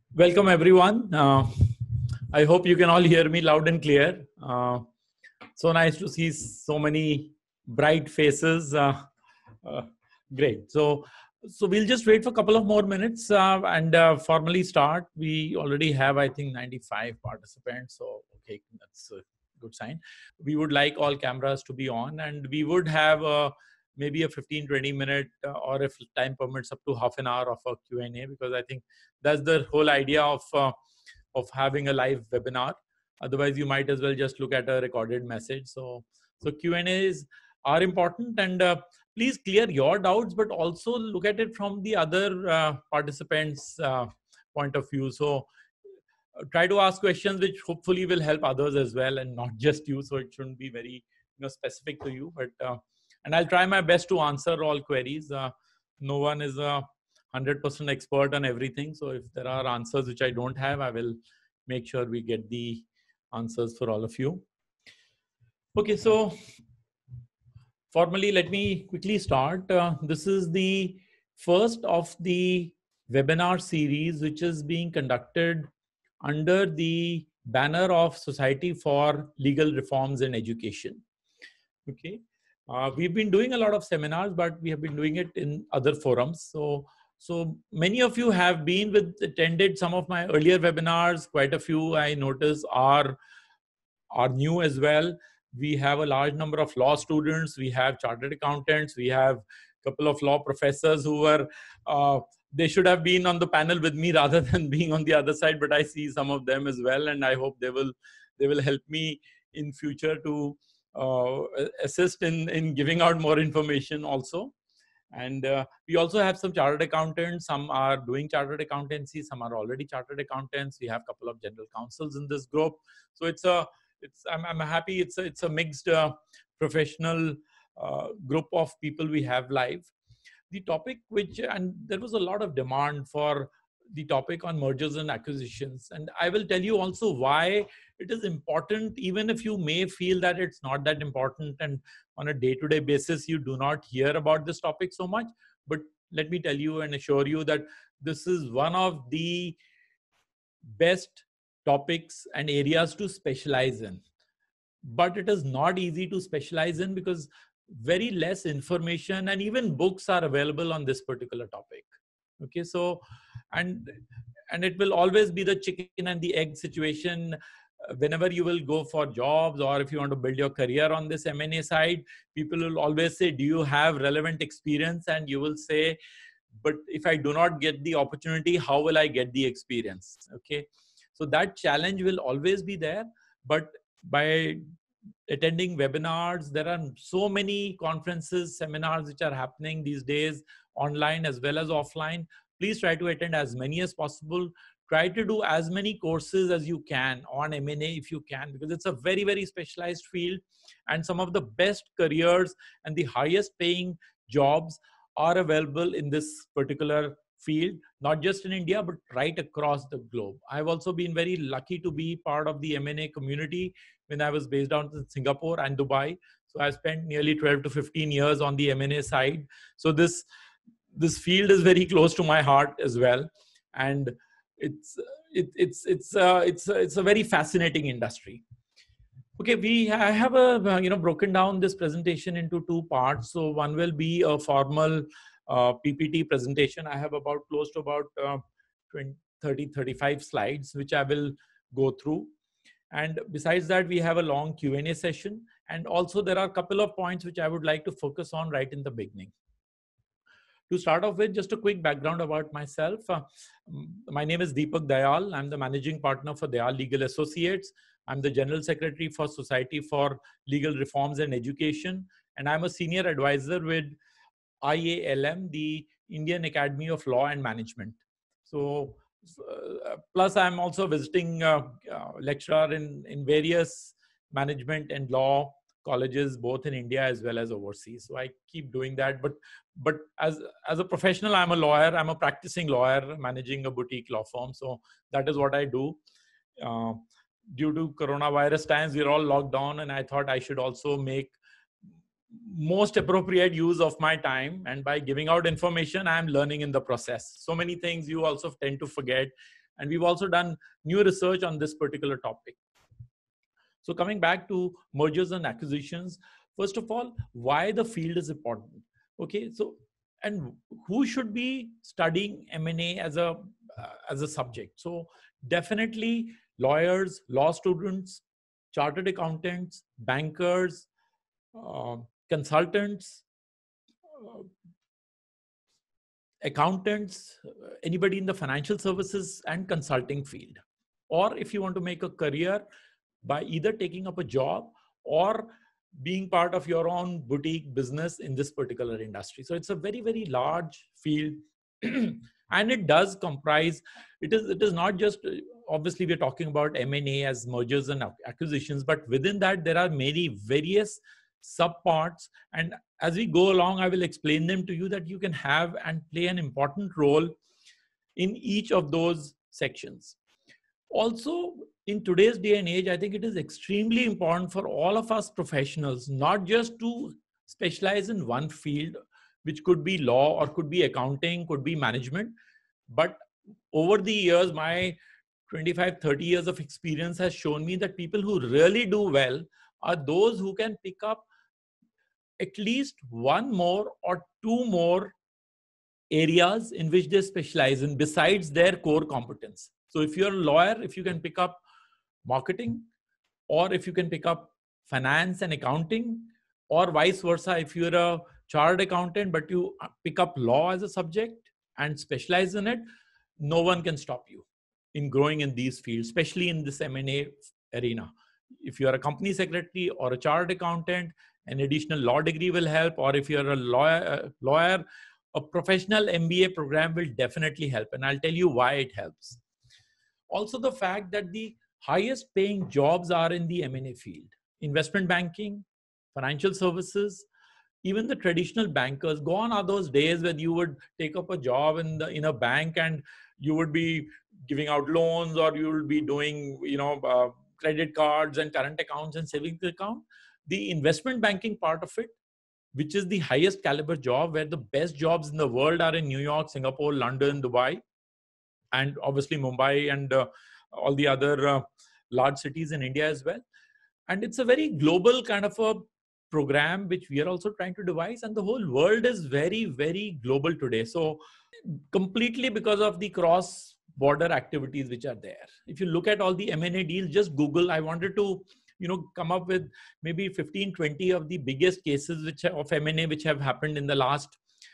Welcome everyone. I hope you can all hear me loud and clear. So nice to see so many bright faces. Uh, Great. So we'll just wait for a couple of more minutes and formally start. We already have, I think, 95 participants. So okay, that's a good sign. We would like all cameras to be on, and we would have maybe a 15-20 minute or if time permits up to half an hour of a Q&A, because I think that's the whole idea of having a live webinar. Otherwise you might as well just look at a recorded message. So Q&As are important, and please clear your doubts, but also look at it from the other participants point of view. So try to ask questions which hopefully will help others as well, and not just you. So it shouldn't be very specific to you, but and I'll try my best to answer all queries. No one is a 100% expert on everything, so if there are answers which I don't have, I will make sure we get the answers for all of you. Okay, so formally, let me quickly start. This is the first of the webinar series which is being conducted under the banner of Society for Legal Reforms in Education. Okay, we've been doing a lot of seminars, but we have been doing it in other forums. So many of you have attended some of my earlier webinars. Quite a few I notice are new as well. We have a large number of law students, we have chartered accountants, we have a couple of law professors who were they should have been on the panel with me rather than being on the other side, but I see some of them as well, and I hope they will help me in future to assist in giving out more information also. And we also have some chartered accountants. Some are doing chartered accountancy, some are already chartered accountants. We have a couple of general counsels in this group. So I'm happy it's a mixed professional group of people we have live. The topic and there was a lot of demand for the topic on mergers and acquisitions, and I will tell you also why it is important, even if you may feel that it's not that important and on a day-to-day basis you do not hear about this topic so much. But let me tell you and assure you that this is one of the best topics and areas to specialize in. But it is not easy to specialize in because very less information and even books are available on this particular topic. Okay, so and it will always be the chicken and the egg situation. Whenever you will go for jobs, or if you want to build your career on this M&A side, people will always say, do you have relevant experience? And you will say, but if I do not get the opportunity, how will I get the experience? Okay, so that challenge will always be there. But by attending webinars, there are so many conferences, seminars which are happening these days, online as well as offline. Please try to attend as many as possible. Try to do as many courses as you can on M&A if you can, because it's a very, very specialized field, and some of the best careers and the highest paying jobs are available in this particular field, not just in India, but right across the globe. I've also been very lucky to be part of the M&A community when I was based out in Singapore and Dubai. So I spent nearly 12 to 15 years on the M&A side. So this field is very close to my heart as well, and it's a very fascinating industry. Okay, I have broken down this presentation into two parts. So one will be a formal PPT presentation. I have about close to about 35 slides, which I will go through. And besides that, we have a long Q&A session. And also there are a couple of points which I would like to focus on right in the beginning. To start off with, just a quick background about myself. My name is Deepak Dayal. I'm the managing partner for Dayal Legal Associates. I'm the general secretary for Society for Legal Reforms and Education. And I'm a senior advisor with IALM, the Indian Academy of Law and Management. So, plus I'm also visiting lecturer in various management and law colleges, both in India as well as overseas. So I keep doing that. But as a professional, I'm a lawyer. I'm a practicing lawyer managing a boutique law firm. So that is what I do. Due to coronavirus times, we're all locked down, and I thought I should also make most appropriate use of my time. And by giving out information, I'm learning in the process. So many things you also tend to forget, And we've also done new research on this particular topic. So coming back to mergers and acquisitions, first of all, why the field is important. Okay, so and who should be studying M&A as a subject? So definitely lawyers, law students, chartered accountants, bankers, consultants, accountants, anybody in the financial services and consulting field. Or if you want to make a career by either taking up a job or being part of your own boutique business in this particular industry. So it's a very, very large field. And it does comprise, it is not just, obviously we're talking about M&A as mergers and acquisitions, but within that there are many various subparts. And as we go along, I will explain them to you that you can have and play an important role in each of those sections. Also, in today's day and age, I think it is extremely important for all of us professionals, not just to specialize in one field, which could be law or could be accounting, could be management. But over the years, my 25, 30 years of experience has shown me that people who really do well are those who can pick up at least one more or two more areas in which they specialize in besides their core competence. So if you're a lawyer, if you can pick up marketing, or if you can pick up finance and accounting, or vice versa, if you're a chartered accountant but you pick up law as a subject and specialize in it, no one can stop you in growing in these fields, especially in this M&A arena. If you're a company secretary or a chartered accountant, an additional law degree will help. Or if you're a lawyer, a professional MBA program will definitely help. And I'll tell you why it helps. Also, the fact that the highest paying jobs are in the M&A field. Investment banking, financial services, even the traditional bankers. Gone are those days when you would take up a job in a bank and you would be giving out loans, or you will be doing credit cards and current accounts and savings account. The investment banking part of it, which is the highest caliber job, where the best jobs in the world are in New York, Singapore, London, Dubai, and obviously Mumbai, and all the other large cities in India as well. And it's a very global kind of a program which we are also trying to devise, and the whole world is very, very global today. So completely because of the cross border activities which are there. If you look at all the M&A deals, just Google. I wanted to come up with maybe 15, 20 of the biggest cases of M&A which have happened in the last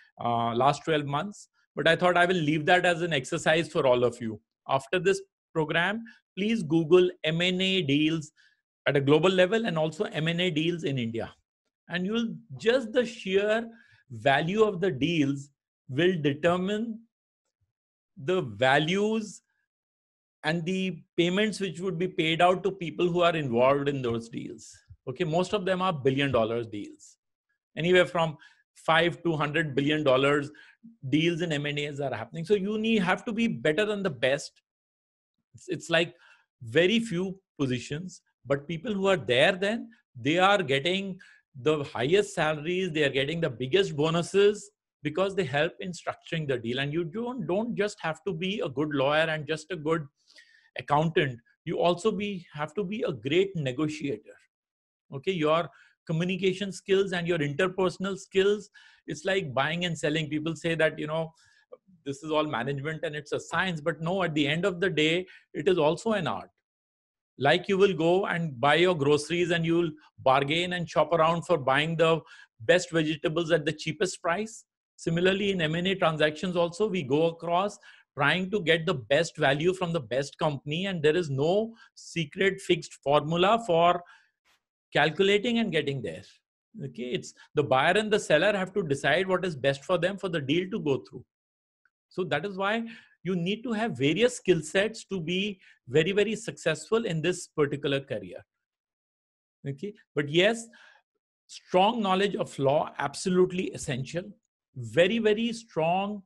12 months. But I thought I will leave that as an exercise for all of you. After this program, please Google M&A deals at a global level and also M&A deals in India. And just the sheer value of the deals will determine the values and the payments which would be paid out to people who are involved in those deals. Okay, most of them are $1 billion deals. Anywhere from $5 to $100 billion deals in M&As are happening. So you have to be better than the best. It's like very few positions, but people who are there, then they are getting the highest salaries, they are getting the biggest bonuses because they help in structuring the deal. And you don't just have to be a good lawyer and just a good accountant. You also have to be a great negotiator. Okay, your communication skills and your interpersonal skills, it's like buying and selling. People say that, this is all management and it's a science, but no, at the end of the day, it is also an art. Like you will go and buy your groceries and you'll bargain and shop around for buying the best vegetables at the cheapest price. Similarly, in M&A transactions also, we go across trying to get the best value from the best company, and there is no secret fixed formula for calculating and getting there. Okay, it's the buyer and the seller have to decide what is best for them for the deal to go through. So that is why you need to have various skill sets to be very, very successful in this particular career. Okay, but yes, strong knowledge of law, absolutely essential. Very, very strong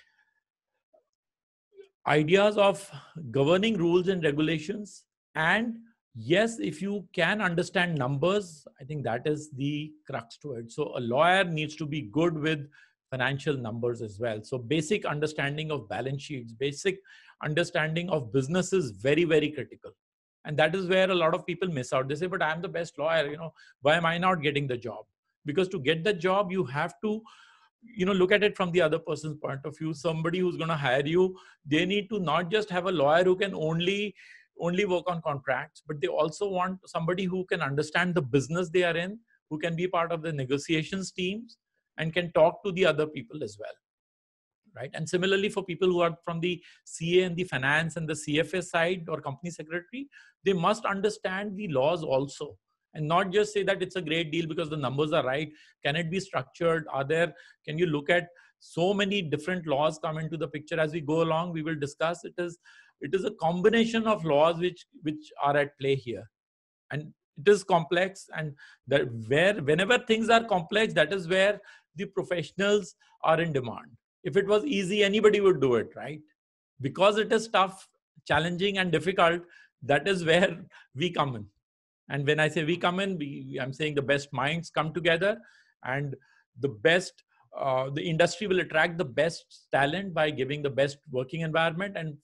ideas of governing rules and regulations. And yes, if you can understand numbers, I think that is the crux to it. So a lawyer needs to be good with financial numbers as well. So basic understanding of balance sheets, basic understanding of business is very, very critical. And that is where a lot of people miss out. They say, but I'm the best lawyer, why am I not getting the job? Because to get the job, you have to, look at it from the other person's point of view. Somebody who's going to hire you, they need to not just have a lawyer who can only work on contracts, but they also want somebody who can understand the business they are in, who can be part of the negotiations teams and can talk to the other people as well. Right. And similarly, for people who are from the CA and the finance and the CFA side or company secretary, they must understand the laws also and not just say that it's a great deal because the numbers are right. Can it be structured? Can you look at so many different laws come into the picture as we go along? We will discuss. It is a combination of laws which are at play here. And it is complex, and whenever things are complex, that is where the professionals are in demand. If it was easy, anybody would do it, right? Because it is tough, challenging, and difficult, that is where we come in. And when I say we come in, I'm saying the best minds come together, and the industry will attract the best talent by giving the best working environment, and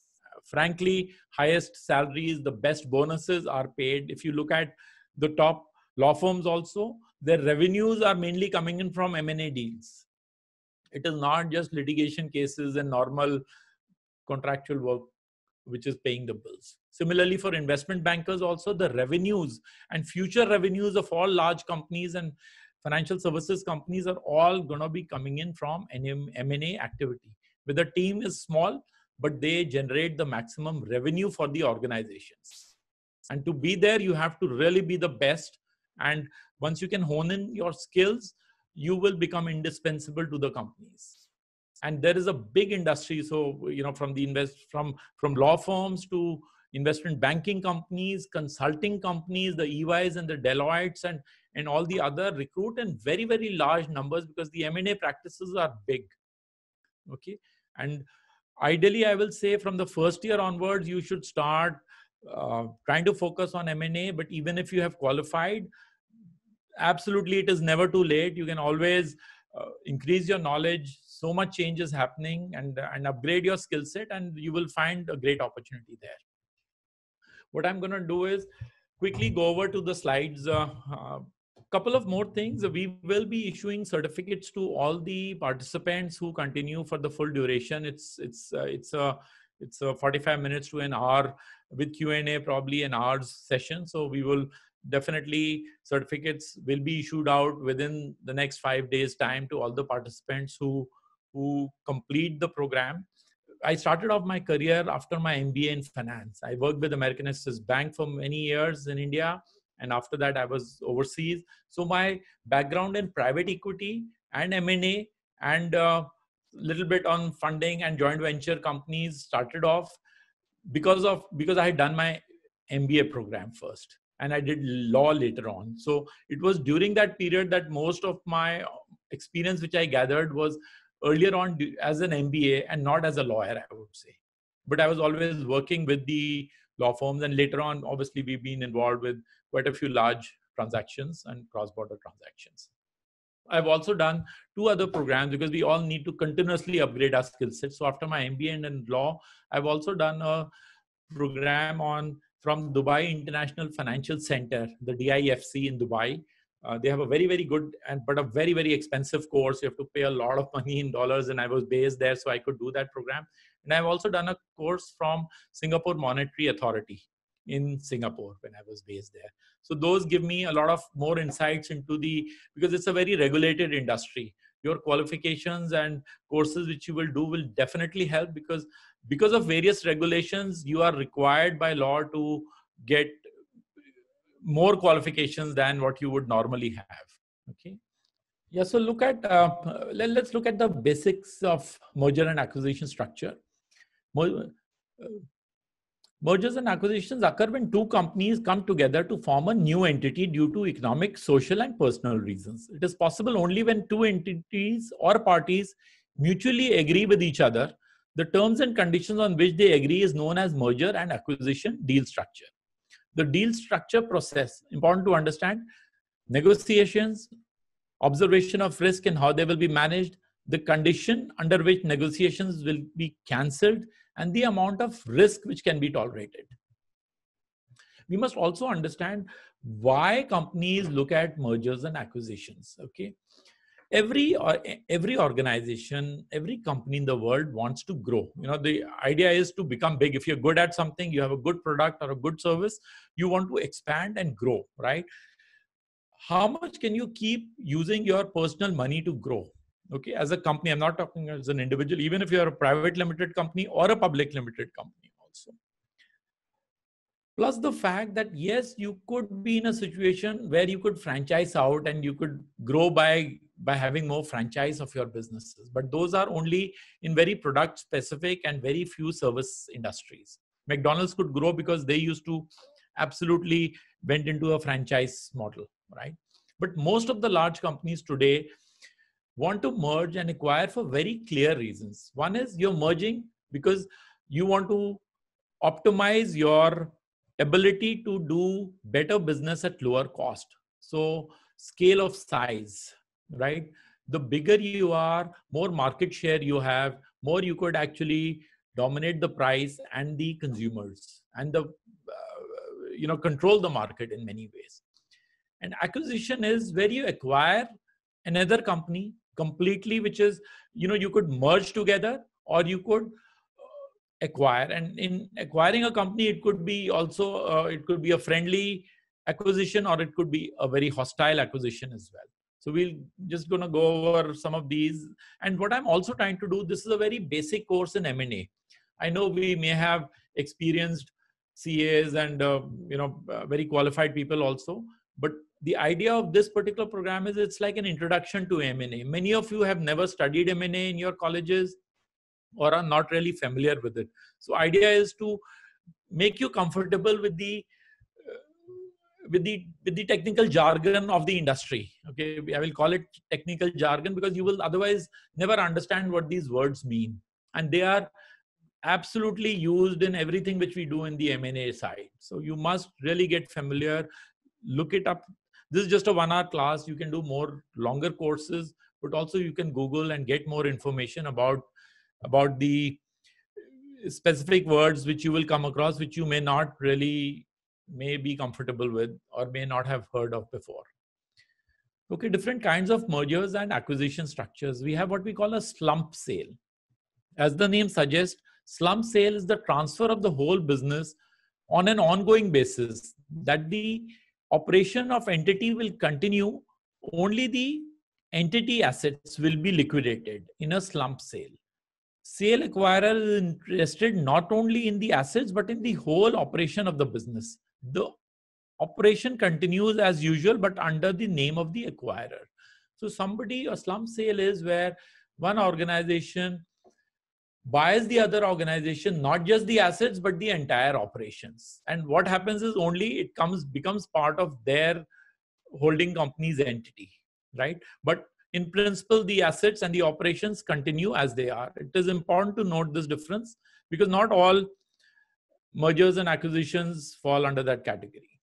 frankly, highest salaries, the best bonuses are paid. If you look at the top law firms also, their revenues are mainly coming in from M&A deals. It is not just litigation cases and normal contractual work which is paying the bills. Similarly, for investment bankers also, the revenues and future revenues of all large companies and financial services companies are all going to be coming in from M&A activity. Where the team is small, but they generate the maximum revenue for the organizations. And to be there, you have to really be the best. And once you can hone in your skills, you will become indispensable to the companies. And there is a big industry. So, from law firms to investment banking companies, consulting companies, the EYs and the Deloittes and all the other recruit in very, very large numbers because the M&A practices are big. Okay. And ideally, I will say from the first year onwards, you should start trying to focus on M&A. But even if you have qualified, absolutely, it is never too late. You can always increase your knowledge. So much change is happening, and upgrade your skill set, and you will find a great opportunity there. What I'm going to do is quickly go over to the slides. Couple of more things. We will be issuing certificates to all the participants who continue for the full duration. It's a 45 minutes to an hour with Q&A, probably an hour's session. So we will definitely, certificates will be issued out within the next 5 days time to all the participants who complete the program. I started off my career after my MBA in finance. I worked with American Express Bank for many years in India. And after that, I was overseas. So my background in private equity and M&A and little bit on funding and joint venture companies started off because I had done my MBA program first and I did law later on. So it was during that period that most of my experience which I gathered was earlier on as an MBA and not as a lawyer, I would say. But I was always working with the law firms, and later on, obviously, we've been involved with quite a few large transactions and cross-border transactions. I've also done 2 other programs because we all need to continuously upgrade our skill set. So after my MBA and in law, I've also done a program from Dubai International Financial Center, the DIFC in Dubai. They have a very, very good but a very, very expensive course. You have to pay a lot of money in dollars, and I was based there, so I could do that program. And I've also done a course from Singapore Monetary Authority in Singapore when I was based there. So those give me a lot of more insights into because it's a very regulated industry. Your qualifications and courses which you will do will definitely help because of various regulations, you are required by law to get more qualifications than what you would normally have. Okay. Yeah. So let's look at the basics of merger and acquisition structure. Mergers and acquisitions occur when 2 companies come together to form a new entity due to economic, social, and personal reasons. It is possible only when 2 entities or parties mutually agree with each other. The terms and conditions on which they agree is known as merger and acquisition deal structure. The deal structure process, important to understand, negotiations, observation of risk and how they will be managed, the condition under which negotiations will be cancelled, and the amount of risk which can be tolerated. We must also understand why companies look at mergers and acquisitions. Okay, every organization, every company in the world wants to grow. The idea is to become big. If you're good at something, you have a good product or a good service, you want to expand and grow, right? How much can you keep using your personal money to grow? Okay, as a company, I'm not talking as an individual, even if you're a private limited company or a public limited company also. Plus the fact that, yes, you could be in a situation where you could franchise out and you could grow by having more franchise of your businesses. But those are only in very product specific and very few service industries. McDonald's could grow because they used to absolutely went into a franchise model, right? But most of the large companies today want to merge and acquire for very clear reasons. One is you're merging because you want to optimize your ability to do better business at lower cost. So scale of size, right? The bigger you are, more market share you have, more you could actually dominate the price and the consumers and control the market in many ways. And acquisition is where you acquire another company completely, which is, you could merge together or you could acquire. And in acquiring a company, it could be also it could be a friendly acquisition or it could be a very hostile acquisition as well. So we're just going to go over some of these. And what I'm also trying to do, this is a very basic course in M&A. I know we may have experienced CAs and very qualified people also, but the idea of this particular program is it's like an introduction to M&A. Many of you have never studied M&A in your colleges or are not really familiar with it. So idea is to make you comfortable with the technical jargon of the industry. Okay, I will call it technical jargon because you will otherwise never understand what these words mean. And they are absolutely used in everything which we do in the M&A side. So you must really get familiar, look it up. This is just a 1 hour class. You can do more longer courses, but also you can Google and get more information about the specific words which you will come across, which you may be comfortable with or may not have heard of before. Okay, different kinds of mergers and acquisition structures. We have what we call a slump sale. As the name suggests, slump sale is the transfer of the whole business on an ongoing basis, that the operation of entity will continue, only the entity assets will be liquidated in a slump sale. Sale acquirer is interested not only in the assets, but in the whole operation of the business. The operation continues as usual, but under the name of the acquirer. So a slump sale is where one organization buys the other organization, not just the assets, but the entire operations. And what happens is only it becomes part of their holding company's entity, right? But in principle, the assets and the operations continue as they are. It is important to note this difference because not all mergers and acquisitions fall under that category.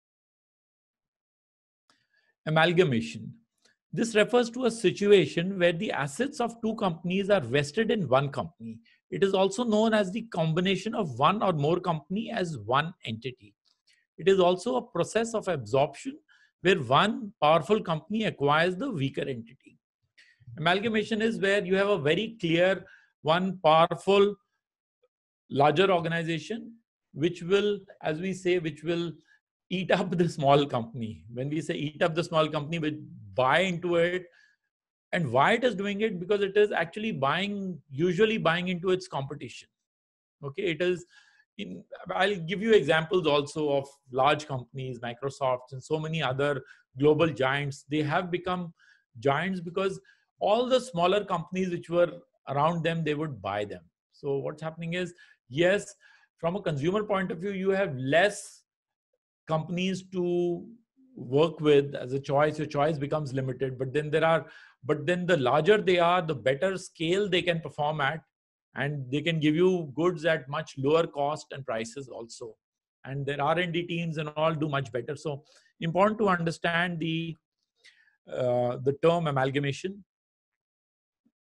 Amalgamation. This refers to a situation where the assets of two companies are vested in one company. It is also known as the combination of one or more company as one entity. It is also a process of absorption where one powerful company acquires the weaker entity. Amalgamation is where you have a very clear, one powerful, larger organization, which will, as we say, which will eat up the small company. When we say eat up the small company, we buy into it. And why it is doing it? Because it is actually usually buying into its competition. Okay, I'll give you examples also of large companies, Microsoft and so many other global giants. They have become giants because all the smaller companies which were around them, they would buy them. So what's happening is, yes, from a consumer point of view, you have less companies to work with as a choice. Your choice becomes limited, but then the larger they are, the better scale they can perform at, and they can give you goods at much lower cost and prices also. And their R&D teams and all do much better. So important to understand the term amalgamation.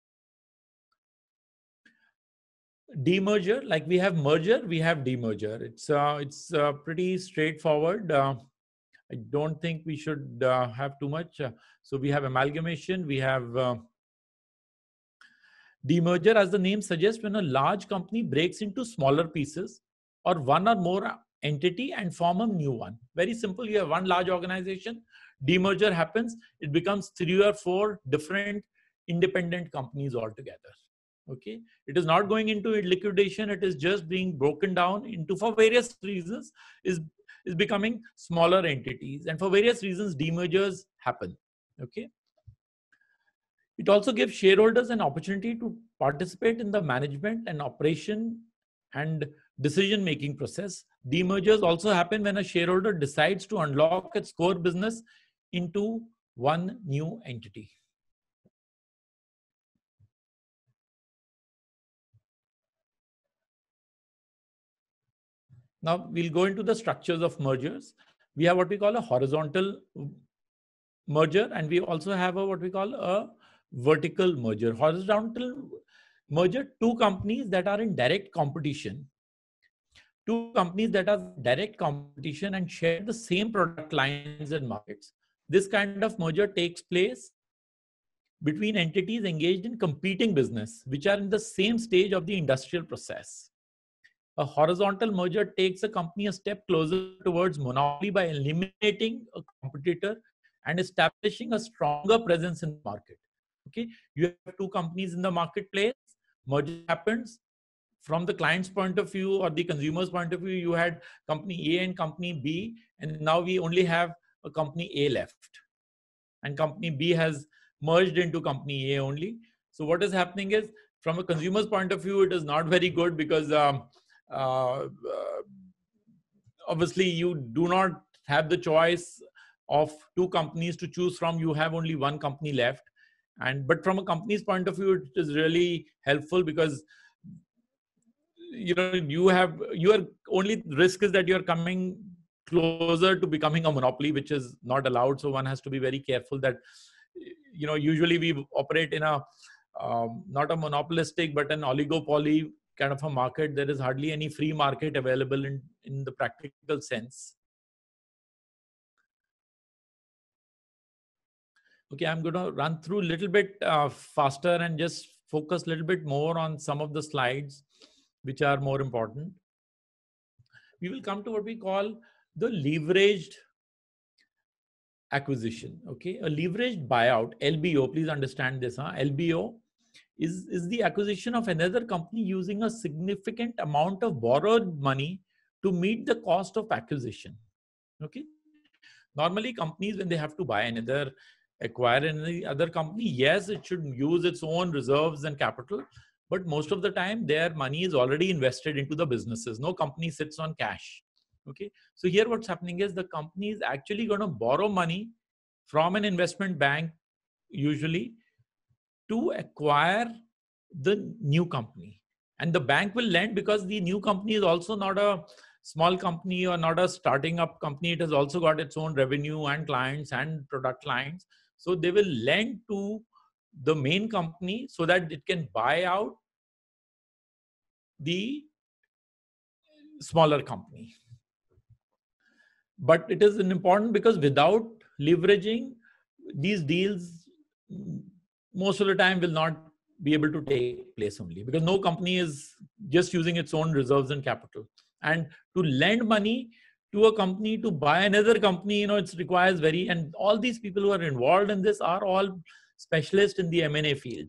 demerger, like we have merger, we have demerger. It's pretty straightforward. I don't think we should have too much. So we have amalgamation, we have demerger. As the name suggests, when a large company breaks into smaller pieces or one or more entity and form a new one. Very simple. You have one large organization, demerger happens, it becomes 3 or 4 different independent companies altogether. Okay, it is not going into liquidation, it is just being broken down into, for various reasons, is becoming smaller entities, and for various reasons demergers happen. Okay, it also gives shareholders an opportunity to participate in the management and operation and decision making process. Demergers also happen when a shareholder decides to unlock its core business into one new entity. Now we'll go into the structures of mergers. We have what we call a horizontal merger, and we also have what we call a vertical merger. Horizontal merger, two companies that are in direct competition. Two companies that are direct competition and share the same product lines and markets. This kind of merger takes place between entities engaged in competing business, which are in the same stage of the industrial process. A horizontal merger takes a company a step closer towards monopoly by eliminating a competitor and establishing a stronger presence in the market. Okay, you have two companies in the marketplace, merger happens. From the client's point of view or the consumer's point of view, you had company A and company B, and now we only have a company A left. And company B has merged into company A only. So what is happening is, from a consumer's point of view, it is not very good because obviously you do not have the choice of two companies to choose from. You have only one company left. But from a company's point of view, it is really helpful because your only risk is that you're coming closer to becoming a monopoly, which is not allowed. So one has to be very careful that, usually we operate in a not a monopolistic but an oligopoly kind of a market. There is hardly any free market available in the practical sense. Okay, I'm going to run through a little bit faster and just focus a little bit more on some of the slides which are more important. We will come to what we call the leveraged acquisition. Okay, a leveraged buyout, LBO, please understand this. LBO is the acquisition of another company using a significant amount of borrowed money to meet the cost of acquisition. Okay, normally companies, when they have to acquire any other company, yes, it should use its own reserves and capital, but most of the time their money is already invested into the businesses. No company sits on cash. Okay, so here what's happening is the company is actually going to borrow money from an investment bank usually to acquire the new company, and the bank will lend because the new company is also not a small company or not a starting up company. It has also got its own revenue and clients and product lines. So they will lend to the main company so that it can buy out the smaller company. But it is important because without leveraging, these deals most of the time will not be able to take place, only because no company is just using its own reserves and capital. And to lend money to a company to buy another company, it requires and all these people who are involved in this are all specialists in the M&A field.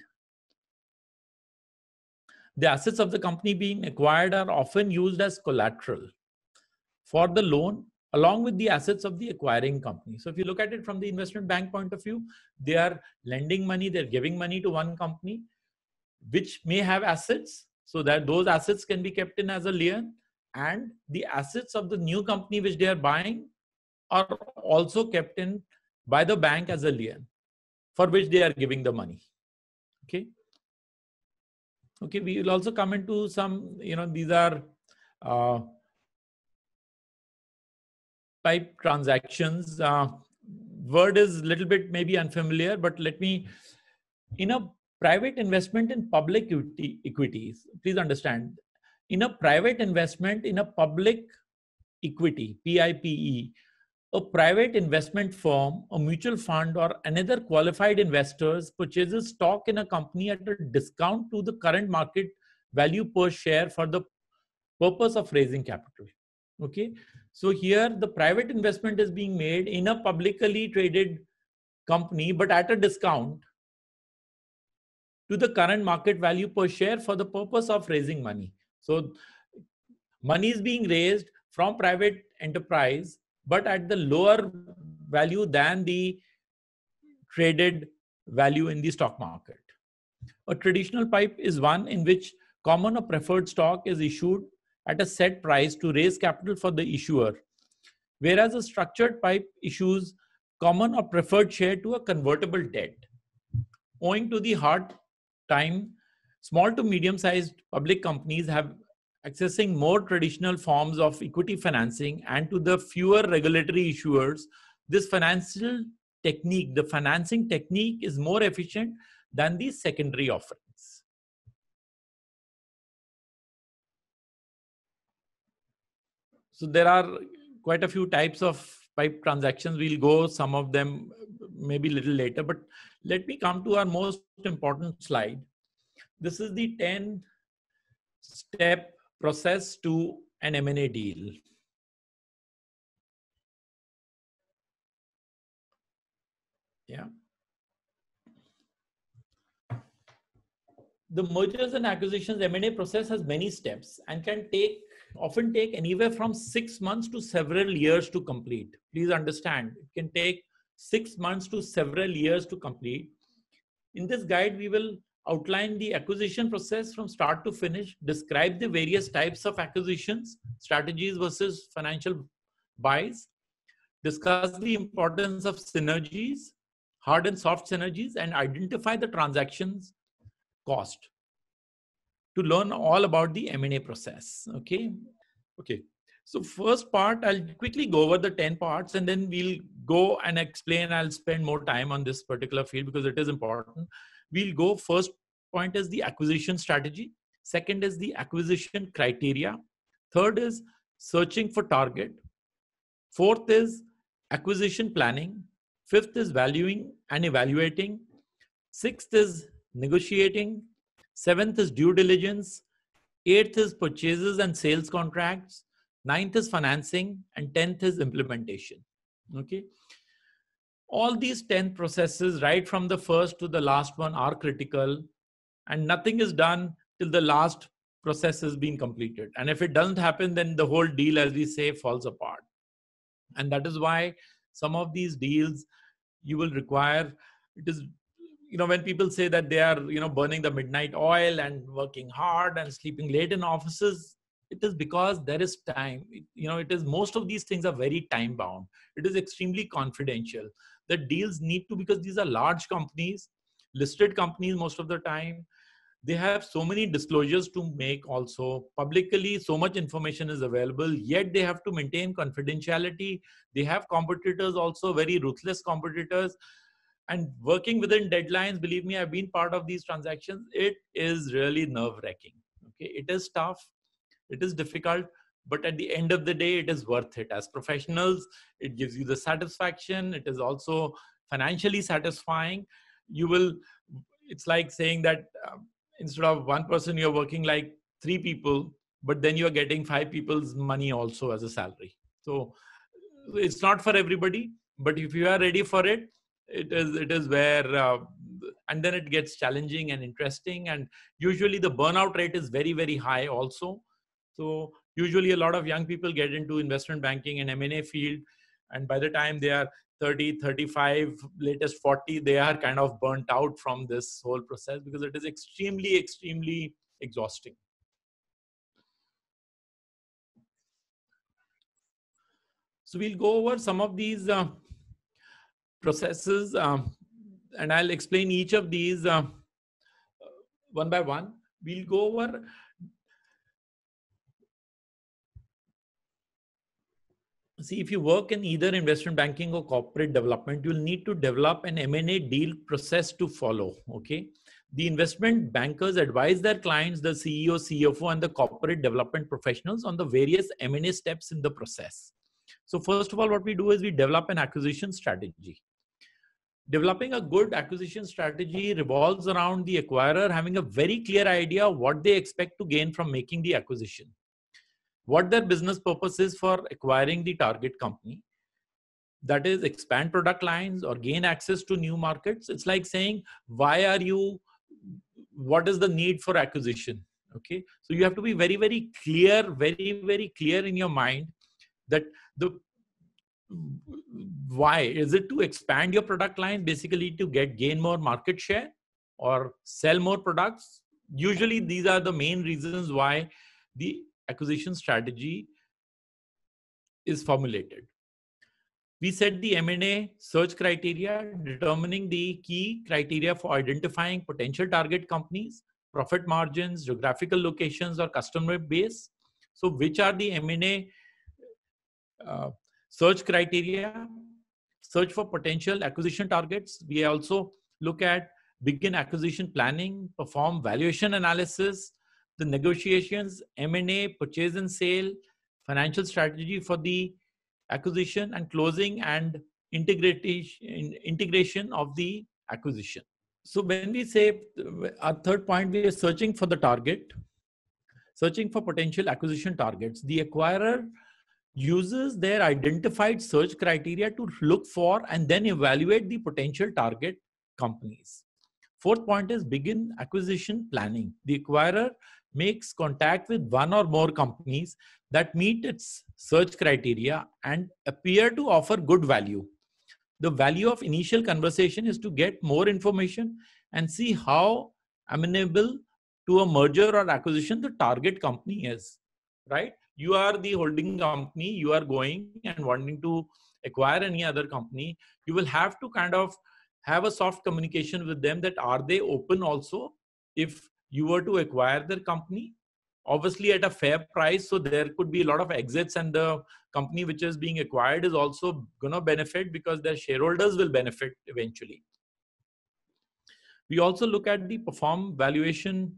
The assets of the company being acquired are often used as collateral for the loan, along with the assets of the acquiring company. So if you look at it from the investment bank point of view, they are lending money, they're giving money to one company, which may have assets, so that those assets can be kept in as a lien, and the assets of the new company which they are buying are also kept in by the bank as a lien, for which they are giving the money. Okay. Okay, we will also come into some, these are type transactions. Word is a little bit maybe unfamiliar, but let me, in a Private investment in public equities. Please understand, in a private investment in a public equity, PIPE, a private investment firm, a mutual fund, or another qualified investors purchases stock in a company at a discount to the current market value per share for the purpose of raising capital. Okay, so here the private investment is being made in a publicly traded company, but at a discount to the current market value per share for the purpose of raising money. So money is being raised from private enterprise, but at the lower value than the traded value in the stock market. A traditional pipe is one in which common or preferred stock is issued at a set price to raise capital for the issuer, whereas a structured pipe issues common or preferred share to a convertible debt. Owing to the hard time, small to medium-sized public companies have accessing more traditional forms of equity financing, and to the fewer regulatory issuers, this financial technique, the financing technique, is more efficient than the secondary offerings. So there are quite a few types of pipe transactions. We'll go some of them maybe a little later, but let me come to our most important slide. This is the 10-step process to an M&A deal. Yeah. The mergers and acquisitions M&A process has many steps and can often take anywhere from 6 months to several years to complete. Please understand, it can take 6 months to several years to complete. In this guide, we will outline the acquisition process from start to finish, describe the various types of acquisitions, strategies versus financial buys, discuss the importance of synergies, hard and soft synergies, and identify the transactions cost to learn all about the M&A process. Okay. So first part, I'll quickly go over the 10 parts and then we'll go and explain. I'll spend more time on this particular field because it is important. We'll go, first point is the acquisition strategy. Second is the acquisition criteria. Third is searching for target. Fourth is acquisition planning. Fifth is valuing and evaluating. Sixth is negotiating. Seventh is due diligence. Eighth is purchases and sales contracts. Ninth is financing. And 10th is implementation. Okay. All these 10 processes, right from the first to the last one, are critical, and nothing is done till the last process has been completed. And if it doesn't happen, then the whole deal, as we say, falls apart. And that is why some of these deals you will require, it is, when people say that they are, burning the midnight oil and working hard and sleeping late in offices, it is because there is time. It is, most of these things are very time bound. It is extremely confidential. The deals need to, because these are large companies, listed companies most of the time, they have so many disclosures to make also. Publicly, so much information is available, yet they have to maintain confidentiality. They have competitors also, very ruthless competitors. And working within deadlines, believe me, I've been part of these transactions. It is really nerve-wracking. Okay, it is tough, it is difficult, but at the end of the day, it is worth it. As professionals, it gives you the satisfaction. It is also financially satisfying. It's like saying that instead of one person, you're working like 3 people, but then you're getting 5 people's money also as a salary. So it's not for everybody, but if you are ready for it, it is where, and then it gets challenging and interesting. And usually the burnout rate is very, very high also. So usually a lot of young people get into investment banking and M&A field, and by the time they are 30, 35, latest 40, they are kind of burnt out from this whole process because it is extremely, extremely exhausting. So we'll go over some of these processes, and I'll explain each of these one by one. We'll go over. See, if you work in either investment banking or corporate development, you'll need to develop an M&A deal process to follow. Okay. The investment bankers advise their clients, the CEO, CFO, and the corporate development professionals on the various M&A steps in the process. So first of all, what we do is we develop an acquisition strategy. Developing a good acquisition strategy revolves around the acquirer having a very clear idea what they expect to gain from making the acquisition, what their business purpose is for acquiring the target company. That is, expand product lines or gain access to new markets. It's like saying, what is the need for acquisition? Okay. So you have to be very, very clear in your mind that why is it to expand your product line, basically to gain more market share or sell more products. Usually these are the main reasons why the acquisition strategy is formulated. We set the M&A search criteria, determining the key criteria for identifying potential target companies, profit margins, geographical locations, or customer base. So which are the M&A search criteria? Search for potential acquisition targets. We also look at begin acquisition planning, perform valuation analysis, the negotiations, M&A, purchase and sale, financial strategy for the acquisition, and closing and integration of the acquisition. So when we say our third point, we are searching for the target, searching for potential acquisition targets. The acquirer uses their identified search criteria to look for and then evaluate the potential target companies. Fourth point is begin acquisition planning. The acquirer makes contact with one or more companies that meet its search criteria and appear to offer good value. The value of initial conversation is to get more information and see how amenable to a merger or acquisition the target company is, right? You are the holding company, you are going and wanting to acquire any other company. You will have to kind of have a soft communication with them that are they open also if you were to acquire their company, obviously at a fair price. So there could be a lot of exits and the company which is being acquired is also going to benefit because their shareholders will benefit eventually. We also look at the perform valuation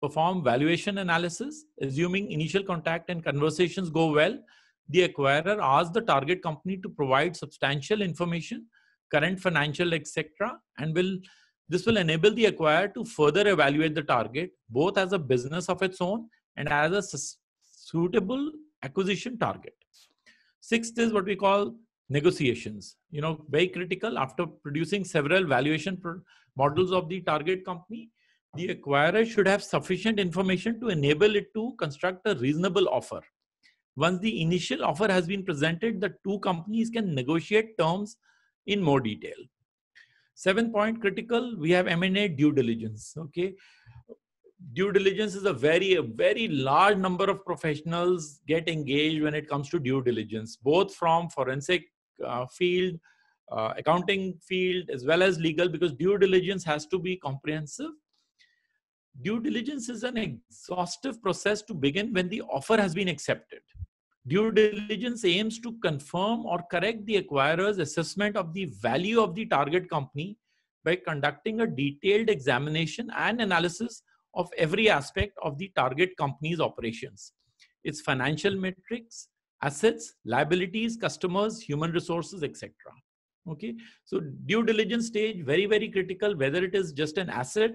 analysis. Assuming initial contact and conversations go well, the acquirer asks the target company to provide substantial information, current financial, etc., and this will enable the acquirer to further evaluate the target both as a business of its own and as a suitable acquisition target. Sixth is what we call negotiations. Very critical. After producing several valuation models of the target company, the acquirer should have sufficient information to enable it to construct a reasonable offer. Once the initial offer has been presented, the two companies can negotiate terms in more detail. 7th point, critical, we have M&A due diligence. Okay. Due diligence is a very large number of professionals get engaged when it comes to due diligence, both from forensic field, accounting field, as well as legal, because due diligence has to be comprehensive. Due diligence is an exhaustive process to begin when the offer has been accepted. Due diligence aims to confirm or correct the acquirer's assessment of the value of the target company by conducting a detailed examination and analysis of every aspect of the target company's operations, its financial metrics, assets, liabilities, customers, human resources, etc. Okay, so due diligence stage, very critical, whether it is just an asset.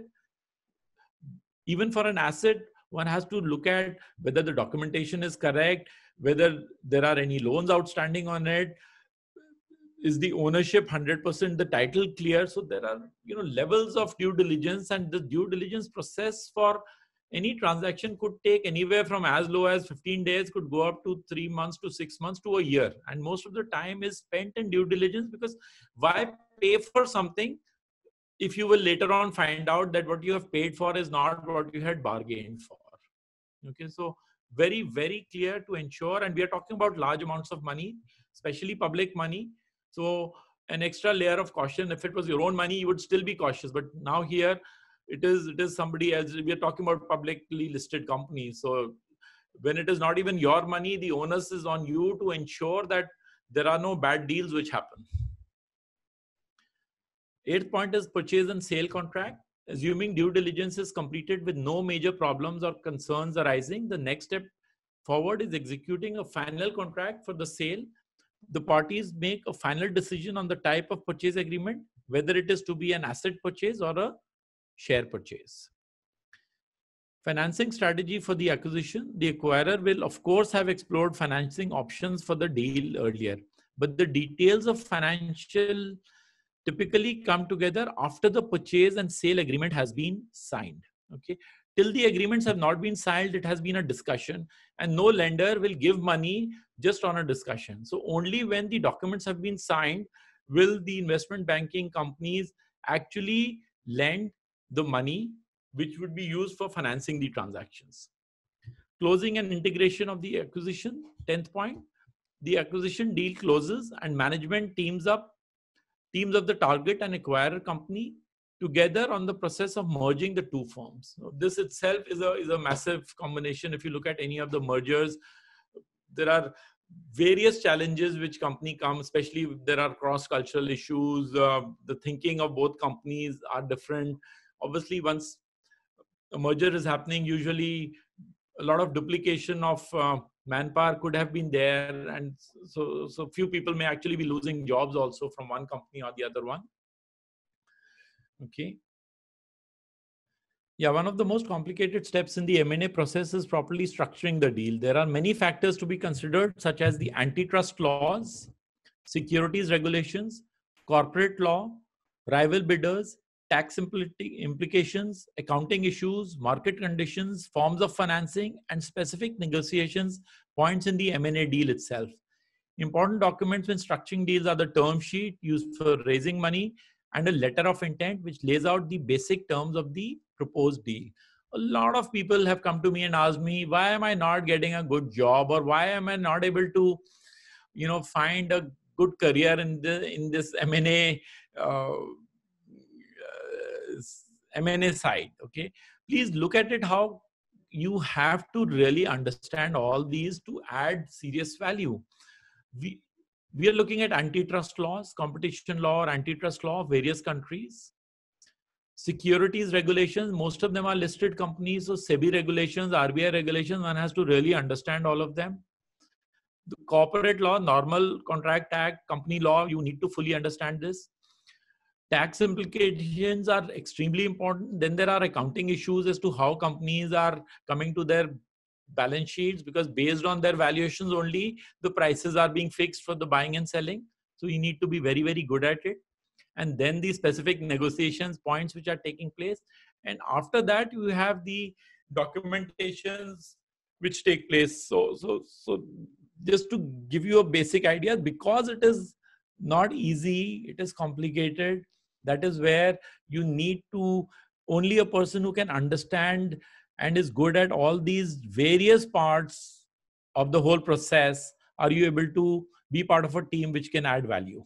Even for an asset, one has to look at whether the documentation is correct, whether there are any loans outstanding on it, is the ownership 100%, the title clear. So there are levels of due diligence, and the due diligence process for any transaction could take anywhere from as low as 15 days, could go up to 3 months to 6 months to a year. And most of the time is spent in due diligence, because why pay for something if you will later on find out that what you have paid for is not what you had bargained for? Okay, so very clear to ensure, and we are talking about large amounts of money, especially public money. So an extra layer of caution. If it was your own money, you would still be cautious. But now here, it is somebody else. We are talking about publicly listed companies. So when it is not even your money, the onus is on you to ensure that there are no bad deals which happen. 8th point is purchase and sale contract. Assuming due diligence is completed with no major problems or concerns arising, the next step forward is executing a final contract for the sale. The parties make a final decision on the type of purchase agreement, whether it is to be an asset purchase or a share purchase. Financing strategy for the acquisition. The acquirer will, of course, have explored financing options for the deal earlier, but the details of financial typically come together after the purchase and sale agreement has been signed. Okay. Till the agreements have not been signed, it has been a discussion, and no lender will give money just on a discussion. So only when the documents have been signed will the investment banking companies actually lend the money which would be used for financing the transactions. Closing and integration of the acquisition. 10th point, the acquisition deal closes and management teams of the target and acquirer company together on the process of merging the two firms. So this itself is a massive combination. If you look at any of the mergers, there are various challenges which company come, especially if there are cross-cultural issues. The thinking of both companies are different. Obviously, once a merger is happening, usually a lot of duplication of manpower could have been there, and so few people may actually be losing jobs also from one company or the other one. Okay. Yeah, one of the most complicated steps in the M&A process is properly structuring the deal. There are many factors to be considered, such as the antitrust laws, securities regulations, corporate law, rival bidders, tax implications, accounting issues, market conditions, forms of financing, and specific negotiations points in the M&A deal itself. Important documents when structuring deals are the term sheet used for raising money and a letter of intent which lays out the basic terms of the proposed deal. A lot of people have come to me and asked me, why am I not getting a good job, or why am I not able to, find a good career in this M&A M&A side? Okay, please look at it how you have to really understand all these to add serious value. We are looking at antitrust laws, competition law or antitrust law of various countries. Securities regulations, most of them are listed companies. So SEBI regulations, RBI regulations, one has to really understand all of them. The corporate law, normal contract act, company law, you need to fully understand this. Tax implications are extremely important. Then there are accounting issues as to how companies are coming to their balance sheets, because based on their valuations only, the prices are being fixed for the buying and selling. So you need to be very, very good at it. And then the specific negotiations points which are taking place. And after that, you have the documentations which take place. So just to give you a basic idea, because it is not easy, it is complicated. That is where you need to, only a person who can understand and is good at all these various parts of the whole process, are you able to be part of a team which can add value.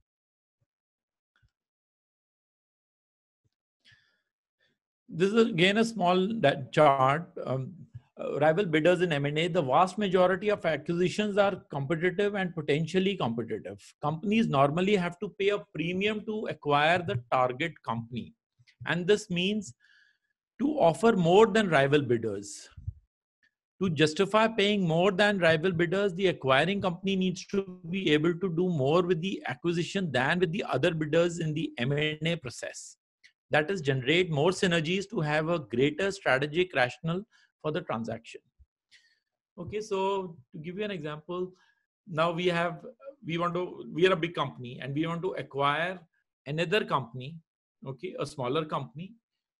This is again a small chart. Rival bidders in M&A, the vast majority of acquisitions are competitive and potentially competitive. Companies normally have to pay a premium to acquire the target company. And this means to offer more than rival bidders. To justify paying more than rival bidders, the acquiring company needs to be able to do more with the acquisition than with the other bidders in the M&A process. That is, generate more synergies to have a greater strategic rationale for the transaction. Okay, so to give you an example, now we are a big company and we want to acquire another company, okay, a smaller company,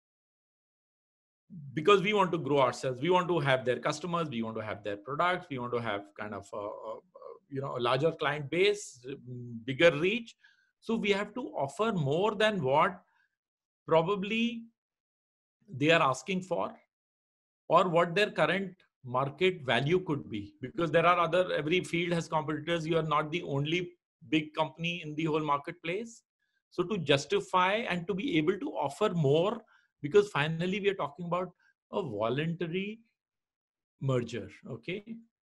because we want to grow ourselves. We want to have their customers, we want to have their products, we want to have kind of a larger client base, bigger reach. So we have to offer more than what probably they are asking for, or what their current market value could be, because there are every field has competitors. You are not the only big company in the whole marketplace. So to justify and to be able to offer more, because finally we are talking about a voluntary merger. Okay,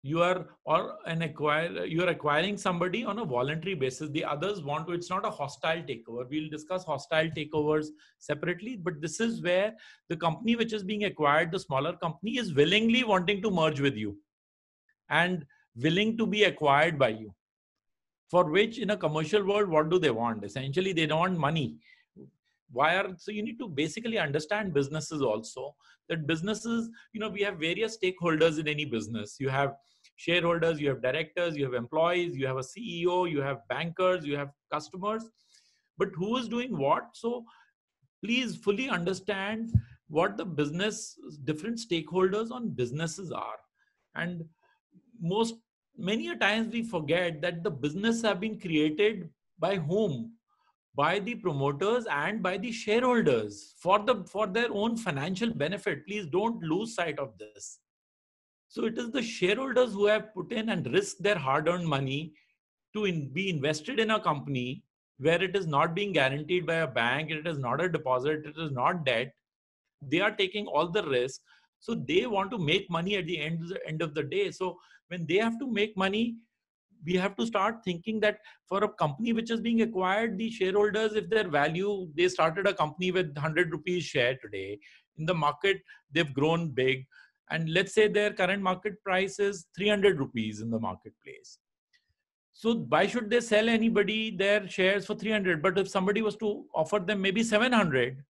you are acquiring somebody on a voluntary basis. The others want to, it's not a hostile takeover. We'll discuss hostile takeovers separately, but this is where the company which is being acquired, the smaller company, is willingly wanting to merge with you and willing to be acquired by you. For which, in a commercial world, what do they want? Essentially, they don't want money. So you need to basically understand businesses also, that businesses, we have various stakeholders in any business. You have shareholders, you have directors, you have employees, you have a CEO, you have bankers, you have customers, but who is doing what? So please fully understand what the business different stakeholders on businesses are. And many a times we forget that the business have been created by whom? By the promoters and by the shareholders for their own financial benefit. Please don't lose sight of this. So it is the shareholders who have put in and risked their hard-earned money to be invested in a company where it is not being guaranteed by a bank, it is not a deposit, it is not debt. They are taking all the risk. So they want to make money at the end of the day. So when they have to make money, we have to start thinking that for a company which is being acquired, the shareholders, if their value, they started a company with 100 rupees share today. In the market, they've grown big. And let's say their current market price is 300 rupees in the marketplace. So why should they sell anybody their shares for 300? But if somebody was to offer them maybe 700,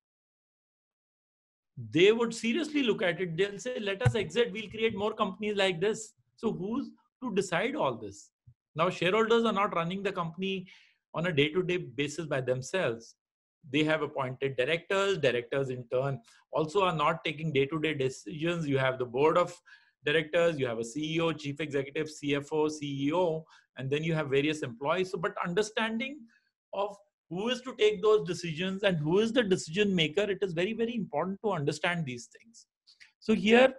they would seriously look at it. They'll say, let us exit. We'll create more companies like this. So who's to decide all this? Now, shareholders are not running the company on a day-to-day basis by themselves. They have appointed directors. Directors in turn also are not taking day-to-day decisions. You have the board of directors, you have a CEO, chief executive, CFO, CEO, and then you have various employees. So, but understanding of who is to take those decisions and who is the decision maker, it is very, very important to understand these things. So here,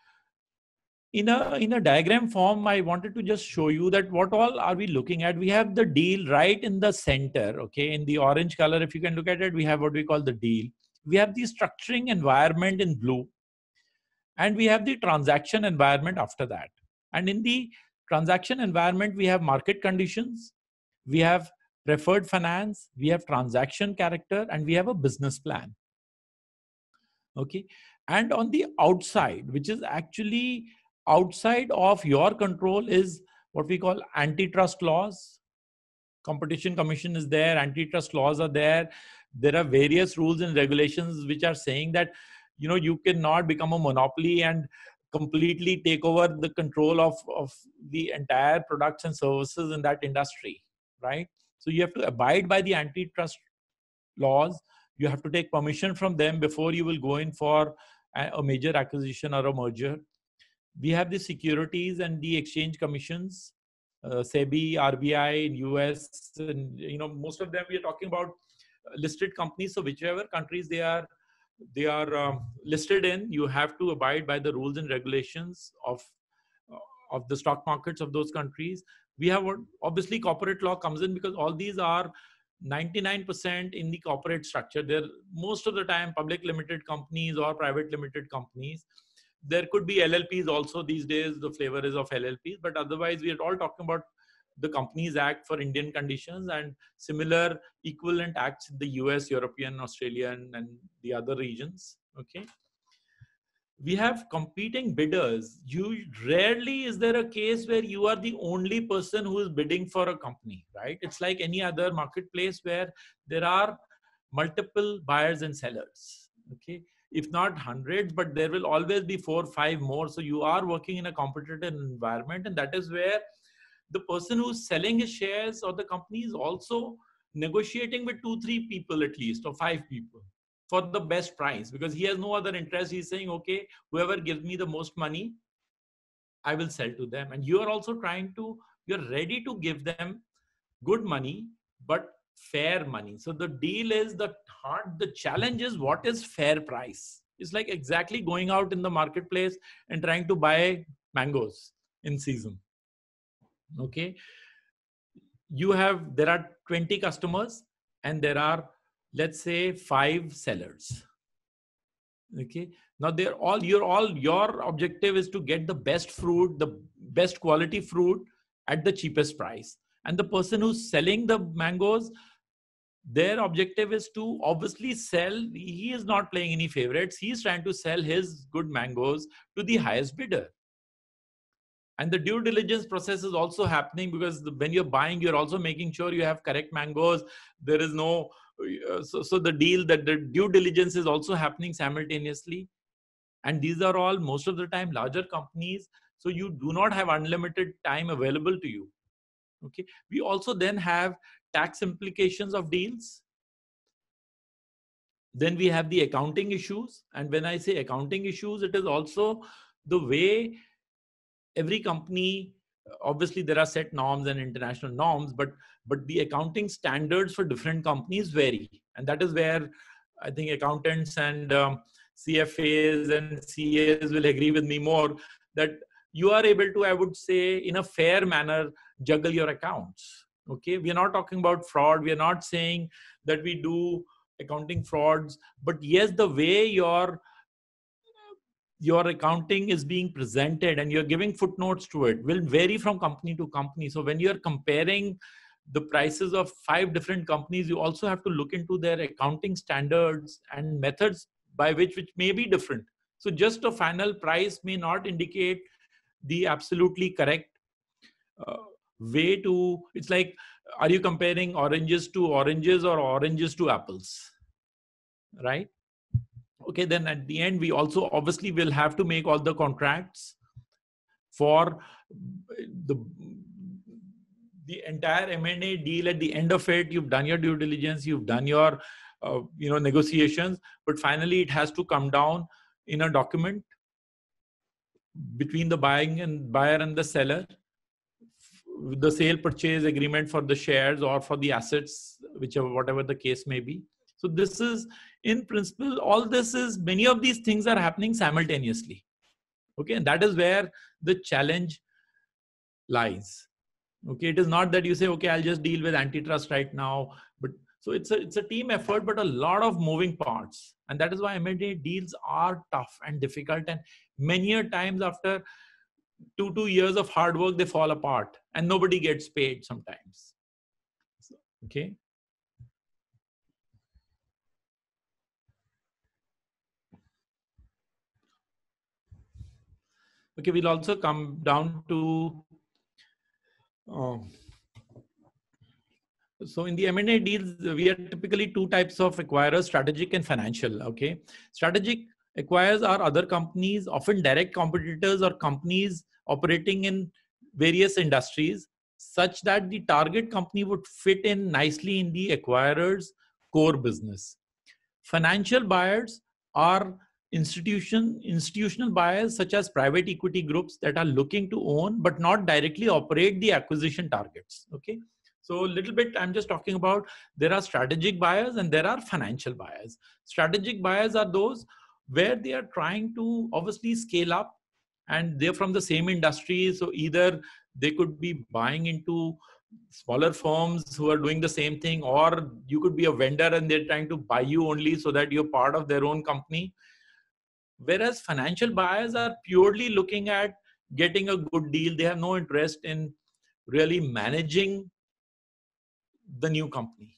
in a diagram form, I wanted to just show you that what all are we looking at. We have the deal right in the center, okay, in the orange color. If you can look at it, we have what we call the deal. We have the structuring environment in blue, and we have the transaction environment after that. And in the transaction environment, we have market conditions, we have preferred finance, we have transaction character, and we have a business plan. Okay. And on the outside, which is actually outside of your control, is what we call antitrust laws. Competition Commission is there, antitrust laws are there. There are various rules and regulations which are saying that, you cannot become a monopoly and completely take over the control of the entire products and services in that industry, right? So you have to abide by the antitrust laws. You have to take permission from them before you will go in for a major acquisition or a merger. We have the Securities and the Exchange Commissions, SEBI, RBI in US, and most of them we are talking about listed companies. So whichever countries they are listed in, you have to abide by the rules and regulations of the stock markets of those countries. We have obviously corporate law comes in because all these are 99% in the corporate structure. They're most of the time public limited companies or private limited companies. There could be LLPs also these days. The flavor is of LLPs, but otherwise we are all talking about the Companies Act for Indian conditions and similar equivalent acts in the US, European, Australian, and the other regions. Okay. We have competing bidders. Rarely is there a case where you are the only person who is bidding for a company, right? It's like any other marketplace where there are multiple buyers and sellers. Okay. If not hundreds, but there will always be 4 or 5 more. So you are working in a competitive environment, and that is where the person who's selling his shares or the company is also negotiating with 2-3 people at least, or 5 people for the best price, because he has no other interest. He's saying, okay, whoever gives me the most money, I will sell to them. And you are also you're ready to give them good money, but fair money. So the deal is the challenge is, what is fair price? It's like exactly going out in the marketplace and trying to buy mangoes in season. Okay. There are 20 customers and there are, let's say, 5 sellers. Okay. Now your objective is to get the best fruit, the best quality fruit at the cheapest price. And the person who's selling the mangoes, their objective is to obviously sell. He is not playing any favorites. He's trying to sell his good mangoes to the highest bidder. And the due diligence process is also happening, because when you're buying, you're also making sure you have correct mangoes. There is no, so the due diligence is also happening simultaneously. And these are all, most of the time, larger companies. So you do not have unlimited time available to you. Okay. We also then have tax implications of deals. Then we have the accounting issues. And when I say accounting issues, it is also the way every company, obviously there are set norms and international norms, but the accounting standards for different companies vary. And that is where I think accountants and CFAs and CAs will agree with me more, that you are able to, I would say, in a fair manner, juggle your accounts. Okay, we are not talking about fraud. We are not saying that we do accounting frauds, but yes, the way your accounting is being presented and you're giving footnotes to it will vary from company to company. So when you're comparing the prices of 5 different companies, you also have to look into their accounting standards and methods by which may be different. So just a final price may not indicate the absolutely correct way to, it's like, are you comparing oranges to oranges or oranges to apples, right? Okay, then at the end, we also obviously will have to make all the contracts for the entire M&A deal. At the end of it, you've done your due diligence, you've done your negotiations, but finally it has to come down in a document between the buyer and the seller, the sale purchase agreement for the shares or for the assets, whatever the case may be. So this is, in principle, many of these things are happening simultaneously. Okay, and that is where the challenge lies. Okay, it is not that you say, okay, I'll just deal with antitrust right now, but so it's a team effort, but a lot of moving parts, and that is why M&A deals are tough and difficult, and many a times after 2 years of hard work, they fall apart, and nobody gets paid sometimes. Okay. Okay, we'll also come down to, so in the M&A deals, we are typically 2 types of acquirers: strategic and financial. Okay, strategic acquirers are other companies, often direct competitors or companies operating in various industries, such that the target company would fit in nicely in the acquirer's core business. Financial buyers are institutional buyers, such as private equity groups that are looking to own but not directly operate the acquisition targets. Okay, so a little bit, I'm just talking about, there are strategic buyers and there are financial buyers. Strategic buyers are those where they are trying to obviously scale up, and they're from the same industry. So either they could be buying into smaller firms who are doing the same thing, or you could be a vendor and they're trying to buy you only so that you're part of their own company. Whereas financial buyers are purely looking at getting a good deal. They have no interest in really managing the new company.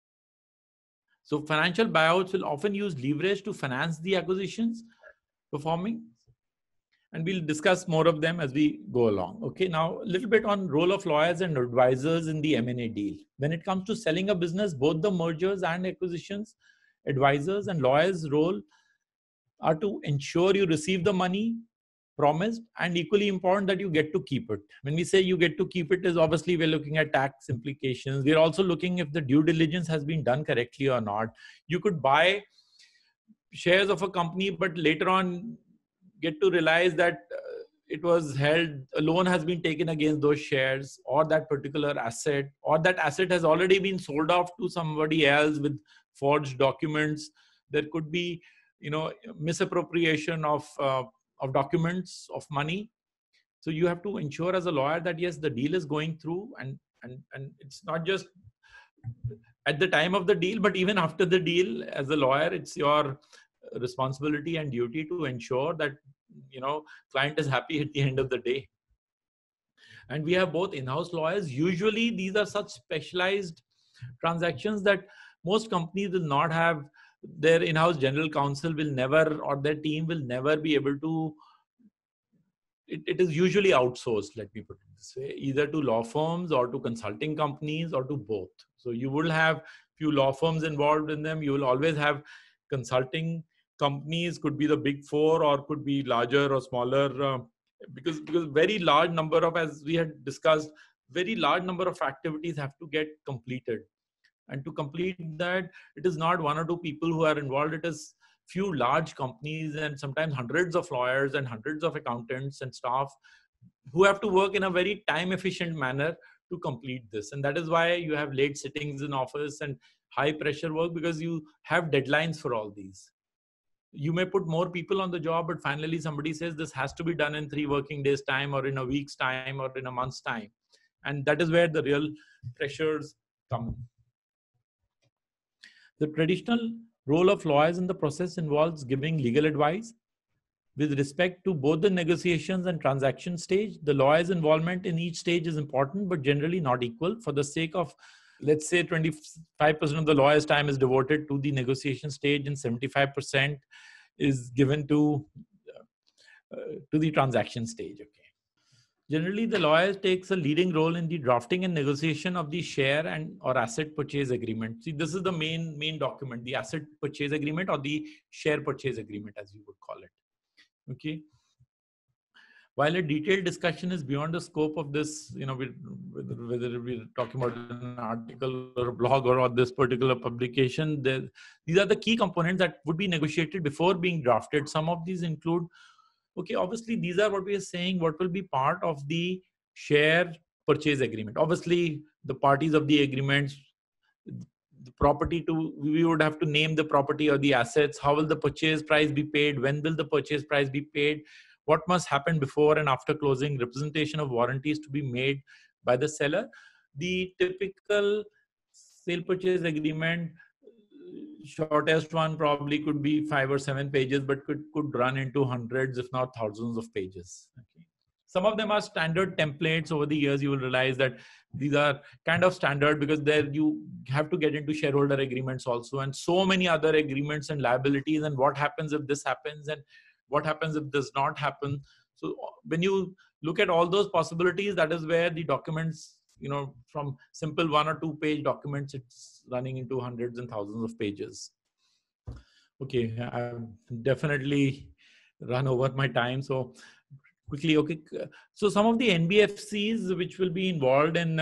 So financial buyouts will often use leverage to finance the acquisitions performing. And we'll discuss more of them as we go along. Okay, now a little bit on role of lawyers and advisors in the M&A deal. When it comes to selling a business, both the mergers and acquisitions, advisors and lawyers' role are to ensure you receive the money promised, and equally important that you get to keep it. When we say you get to keep it, is obviously we're looking at tax implications. We're also looking if the due diligence has been done correctly or not. You could buy shares of a company, but later on get to realize that it was held, a loan has been taken against those shares or that particular asset, or that asset has already been sold off to somebody else with forged documents. There could be, misappropriation of documents, of money. So you have to ensure as a lawyer that yes, the deal is going through, and it's not just at the time of the deal, but even after the deal. As a lawyer, it's your responsibility and duty to ensure that, client is happy at the end of the day. And we have both in-house lawyers. Usually these are such specialized transactions that most companies will not have. Their in-house general counsel will never, or their team will never be able to. It is usually outsourced, let me put it this way, either to law firms or to consulting companies or to both. So you will have few law firms involved in them. You will always have consulting companies, could be the big four or could be larger or smaller, because very large number of, as we had discussed, very large number of activities have to get completed. And to complete that, it is not one or two people who are involved. It is few large companies and sometimes hundreds of lawyers and hundreds of accountants and staff who have to work in a very time efficient manner to complete this. And that is why you have late sittings in office and high pressure work, because you have deadlines for all these. You may put more people on the job, but finally somebody says this has to be done in 3 working days time, or in a week's time, or in a month's time. And that is where the real pressures come. The traditional role of lawyers in the process involves giving legal advice. With respect to both the negotiations and transaction stage, the lawyer's involvement in each stage is important, but generally not equal. For the sake of, let's say 25% of the lawyer's time is devoted to the negotiation stage and 75% is given to the transaction stage. Okay. Generally, the lawyer takes a leading role in the drafting and negotiation of the share and or asset purchase agreement. See, this is the main document, the asset purchase agreement or the share purchase agreement, as you would call it. Okay. While a detailed discussion is beyond the scope of this, whether we're talking about an article or a blog or this particular publication, these are the key components that would be negotiated before being drafted. Some of these include, okay, obviously these are what we are saying, what will be part of the share purchase agreement. Obviously, the parties of the agreements, the property we would have to name the property or the assets. How will the purchase price be paid? When will the purchase price be paid? What must happen before and after closing? Representation of warranties to be made by the seller. The typical sale purchase agreement, shortest one probably could be 5 or 7 pages, but could run into hundreds, if not thousands of pages. Okay. Some of them are standard templates. Over the years, you will realize that these are kind of standard, because there you have to get into shareholder agreements also, and so many other agreements and liabilities, and what happens if this happens and what happens if this not happen. So when you look at all those possibilities, that is where the documents, from simple 1 or 2 page documents, it's running into hundreds and thousands of pages. Okay, I've definitely run over my time. So quickly, okay. So some of the NBFCs which will be involved in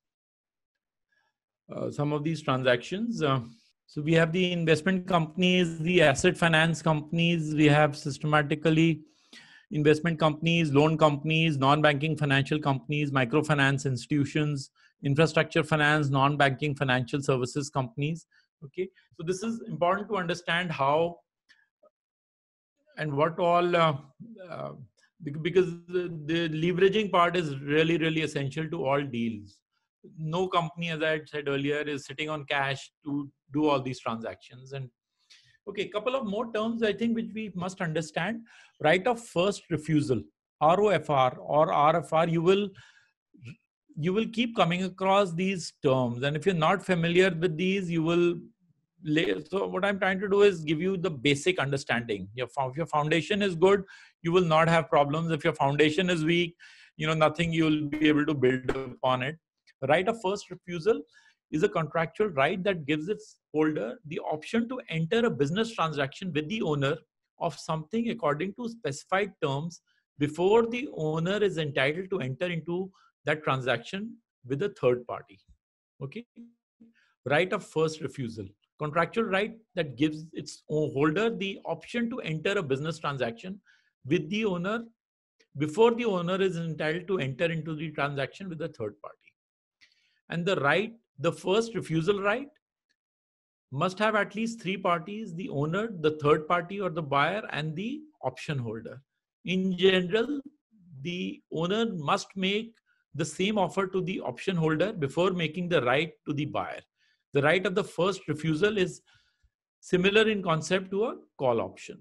some of these transactions. So we have the investment companies, the asset finance companies, we have systematically investment companies, loan companies, non-banking financial companies, microfinance institutions, infrastructure finance, non-banking financial services companies. Okay, so this is important to understand how and what all, because the leveraging part is really, really essential to all deals. No company, as I had said earlier, is sitting on cash to do all these transactions. And okay, a couple of more terms I think which we must understand. Right of first refusal, ROFR or RFR, you will keep coming across these terms, and if you're not familiar with these, you will. So what I'm trying to do is give you the basic understanding. If your foundation is good, you will not have problems. If your foundation is weak, nothing you will be able to build upon it. Right of first refusal is a contractual right that gives its holder the option to enter a business transaction with the owner of something according to specified terms before the owner is entitled to enter into that transaction with a third party. Okay. Right of first refusal. Contractual right that gives its holder the option to enter a business transaction with the owner before the owner is entitled to enter into the transaction with a third party. And the first refusal right must have at least 3 parties: the owner, the third party or the buyer, and the option holder. In general, the owner must make the same offer to the option holder before making the right to the buyer. The right of the first refusal is similar in concept to a call option.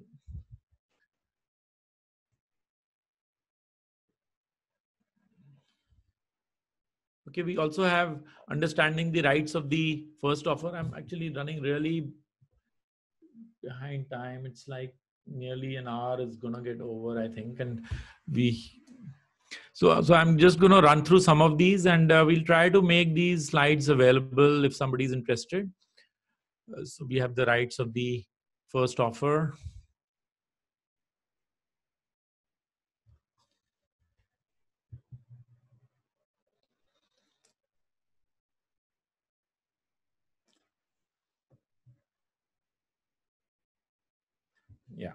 Okay, we also have understanding the rights of the first offer. I'm actually running really behind time. It's like nearly an hour is gonna get over, I think, and we. So I'm just gonna run through some of these, and we'll try to make these slides available if somebody's interested. So we have the rights of the first offer. Yeah.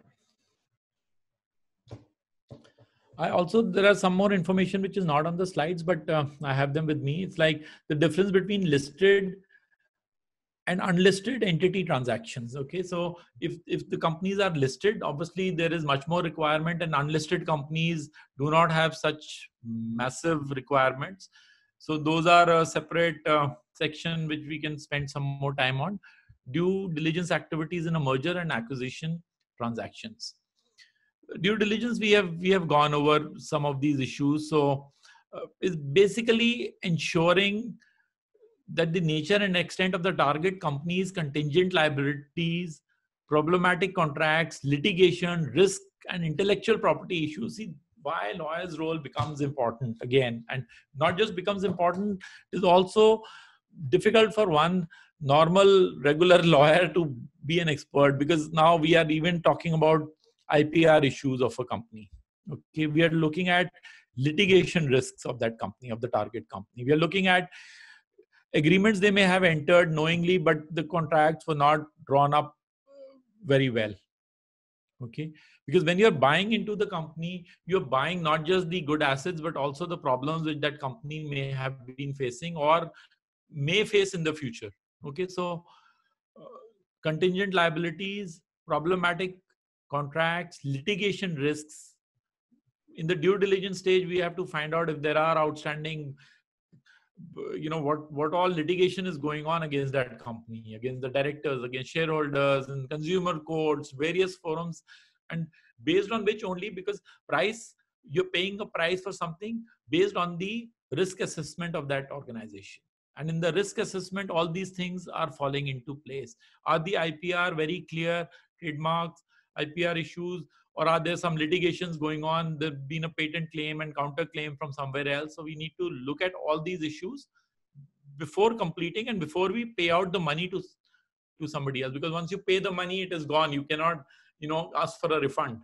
There are some more information which is not on the slides, but I have them with me. It's like the difference between listed and unlisted entity transactions. Okay, so if the companies are listed, obviously there is much more requirement, and unlisted companies do not have such massive requirements. So those are a separate section which we can spend some more time on. Due diligence activities in a merger and acquisition transactions. Due diligence, we have gone over some of these issues. So is basically ensuring that the nature and extent of the target company's contingent liabilities, problematic contracts, litigation, risk, and intellectual property issues. See why lawyer's role becomes important again, and not just becomes important, is also difficult for one normal regular lawyer to be an expert, because now we are even talking about IPR issues of a company. Okay, we are looking at litigation risks of that company, of the target company. We are looking at agreements they may have entered knowingly, but the contracts were not drawn up very well. Okay, because when you're buying into the company, you're buying not just the good assets, but also the problems which that company may have been facing or may face in the future. Okay, so uh, contingent liabilities, problematic contracts, litigation risks. In the due diligence stage, we have to find out if there are outstanding, what all litigation is going on against that company, against the directors, against shareholders, and consumer courts, various forums, and based on which only, because price, you're paying a price for something based on the risk assessment of that organization. And in the risk assessment, all these things are falling into place. Are the IPR very clear, trademarks, IPR issues, or are there some litigations going on? There's been a patent claim and counter claim from somewhere else. So we need to look at all these issues before completing and before we pay out the money to somebody else. Because once you pay the money, it is gone. You cannot, ask for a refund.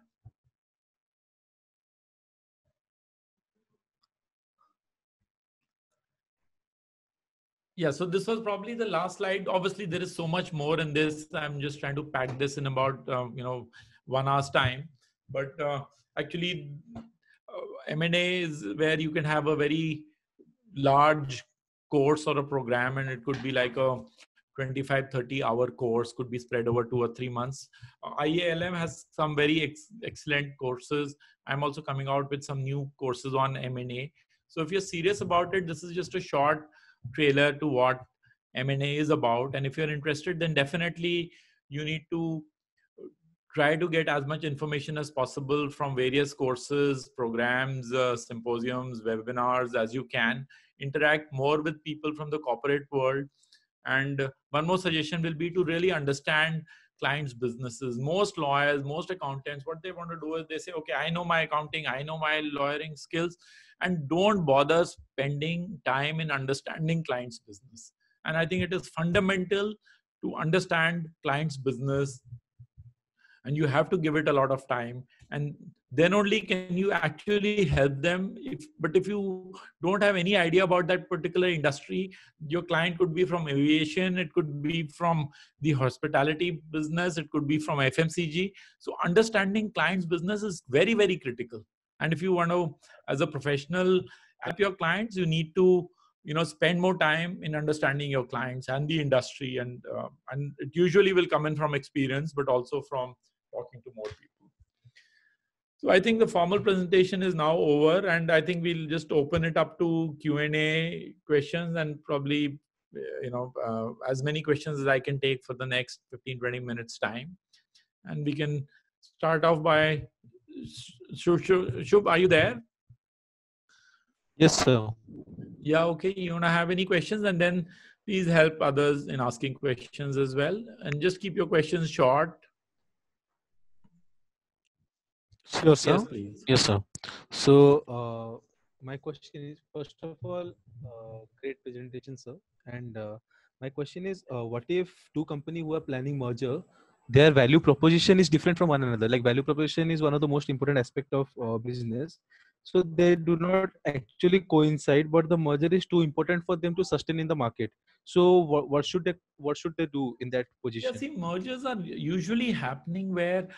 Yeah, so this was probably the last slide. Obviously, there is so much more in this. I'm just trying to pack this in about 1 hour's time. But actually, M&A is where you can have a very large course or a program, and it could be like a 25-30 hour course, could be spread over 2 or 3 months. IALM has some very excellent courses. I'm also coming out with some new courses on M&A. So if you're serious about it, this is just a short trailer to what M&A is about. And if you're interested, then definitely you need to try to get as much information as possible from various courses, programs, symposiums, webinars as you can. Interact more with people from the corporate world. And one more suggestion will be to really understand clients' businesses. Most lawyers, most accountants, what they want to do is they say, okay, I know my accounting, I know my lawyering skills, and don't bother spending time in understanding clients' business. And I think it is fundamental to understand clients' business, and you have to give it a lot of time, and then only can you actually help them. But if you don't have any idea about that particular industry, your client could be from aviation, it could be from the hospitality business, it could be from FMCG. So understanding clients business is very, very critical. And if you want to, as a professional, help your clients, you need to spend more time in understanding your clients and the industry, and it usually will come in from experience, but also from talking to more people. So I think the formal presentation is now over, and I think we'll just open it up to Q&A questions, and probably as many questions as I can take for the next 15-20 minutes time. And we can start off by Shubh, are you there? Yes, sir. Yeah, okay. You want to have any questions? And then please help others in asking questions as well. And just keep your questions short. Sure, sir. Yes, please. Yes, sir. So, my question is, first of all, great presentation, sir. And my question is, what if two companies who are planning merger, their value proposition is different from one another? Like value proposition is one of the most important aspect of business. So they do not actually coincide, but the merger is too important for them to sustain in the market. So what should they do in that Yeah, position? see, mergers are usually happening where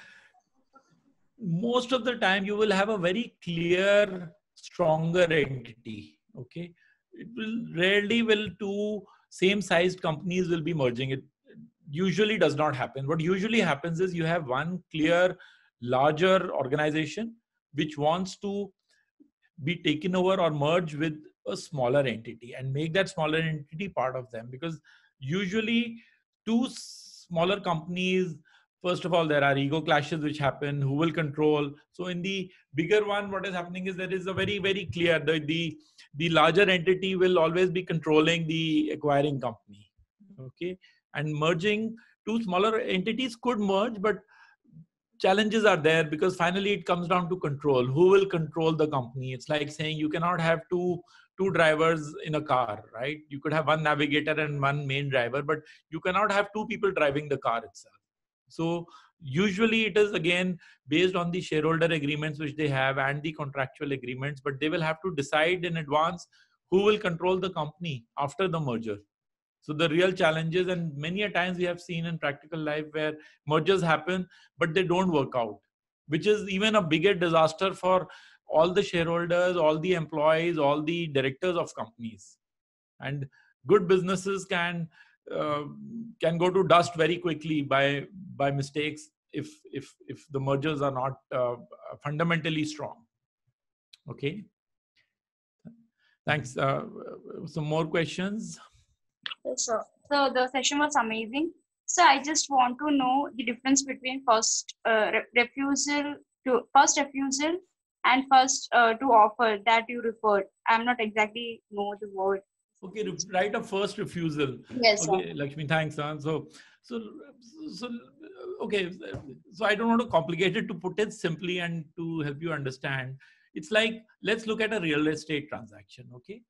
most of the time you will have a very clear, stronger entity. Okay, it will rarely will two same sized companies will be merging. It usually does not happen. What usually happens is you have one clear, larger organization which wants to be taken over or merge with a smaller entity and make that smaller entity part of them, because usually two smaller companies, first of all there are ego clashes which happen, who will control. So in the bigger one, what is happening is there is a very very clear, the larger entity will always be controlling the acquiring company. Okay, and merging two smaller entities could merge, but challenges are there because finally it comes down to control. Who will control the company? It's like saying you cannot have two drivers in a car, right? You could have one navigator and one main driver, but you cannot have two people driving the car itself. So usually it is again based on the shareholder agreements which they have and the contractual agreements, but they will have to decide in advance who will control the company after the merger. So the real challenges, and many a times we have seen in practical life where mergers happen, but they don't work out, which is even a bigger disaster for all the shareholders, all the employees, all the directors of companies. And good businesses uh, can go to dust very quickly by mistakes if the mergers are not fundamentally strong. Okay. Thanks. Some more questions. Sure. So the session was amazing. So I just want to know the difference between first refusal and first to offer that you referred. I'm not exactly know the word. Okay, right of first refusal. Yes, sir. Okay, Lakshmi, thanks. So, so, okay. So I don't want to complicate it, to put it simply and to help you understand. It's like, let's look at a real estate transaction. Okay,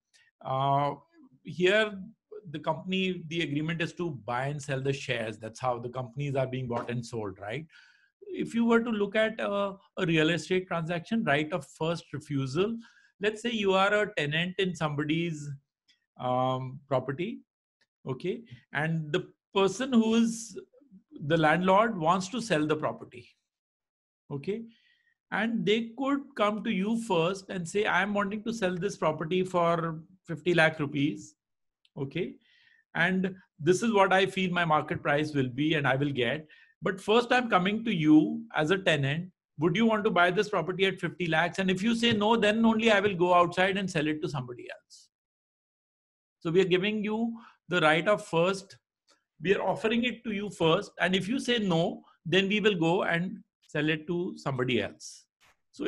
here the company, the agreement is to buy and sell the shares. That's how the companies are being bought and sold, right? If you were to look at a real estate transaction, right of first refusal, let's say you are a tenant in somebody's property. Okay, and the person who is the landlord wants to sell the property. Okay, and they could come to you first and say, I am wanting to sell this property for 50 lakh rupees. Okay, and this is what I feel my market price will be and I will get. But first I'm coming to you as a tenant. Would you want to buy this property at 50 lakhs? And if you say no, then only I will go outside and sell it to somebody else. So we are giving you the right of first. We are offering it to you first. And if you say no, then we will go and sell it to somebody else. So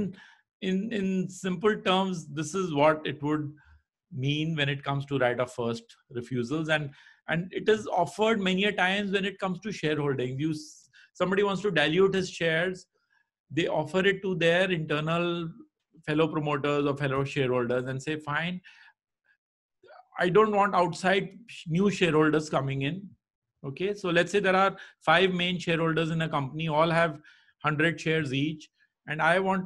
in simple terms, this is what it would mean when it comes to right of first refusals. And it is offered many a times when it comes to shareholding. Somebody wants to dilute his shares, they offer it to their internal fellow promoters or fellow shareholders and say, fine, I don't want outside new shareholders coming in. Okay, so let's say there are 5 main shareholders in a company, all have 100 shares each, and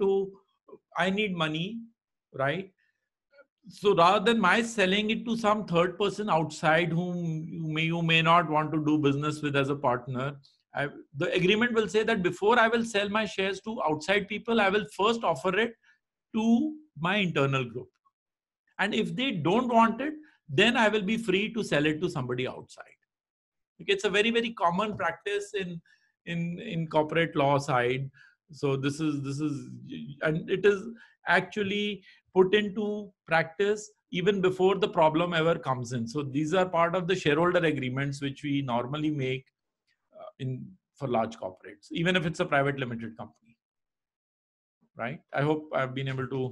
I need money, right? So rather than my selling it to some third person outside whom you may not want to do business with as a partner, the agreement will say that before I will sell my shares to outside people, I will first offer it to my internal group. And if they don't want it, then I will be free to sell it to somebody outside. Okay, it's a very very common practice in corporate law side. So this is and it is actually put into practice even before the problem ever comes in. So these are part of the shareholder agreements which we normally make for large corporates, even if it's a private limited company. Right? I hope I've been able to.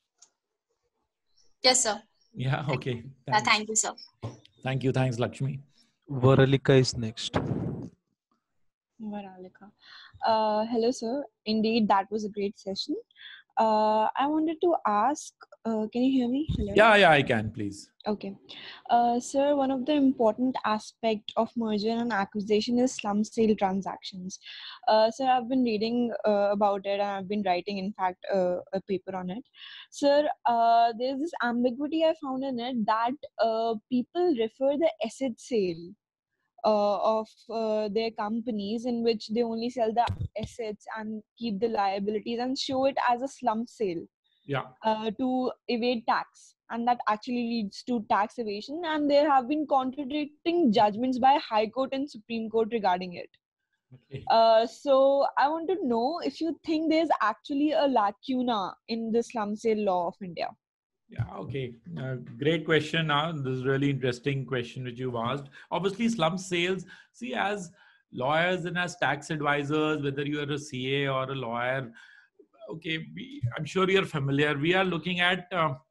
Yes, sir. Yeah. Okay. Thanks. Thank you, sir. Thank you. Thanks, Lakshmi. Varalika is next. Varalika. Hello, sir. Indeed, that was a great session. I wanted to ask, can you hear me? Hello? Yeah, I can, please. Okay. Sir, one of the important aspect of merger and acquisition is slump sale transactions. Sir, I've been reading about it and I've been writing, in fact, a paper on it. Sir, there's this ambiguity I found in it that people refer the asset sale of their companies in which they only sell the assets and keep the liabilities and show it as a slump sale to evade tax, and that actually leads to tax evasion, and there have been contradicting judgments by High Court and Supreme Court regarding it. Okay. So I want to know if you think there's actually a lacuna in the slump sale law of India. Yeah, okay. Great question. This is really interesting question which you've asked. Obviously, slump sales, see, as lawyers and as tax advisors, whether you are a CA or a lawyer, okay, I'm sure you're familiar. We are looking at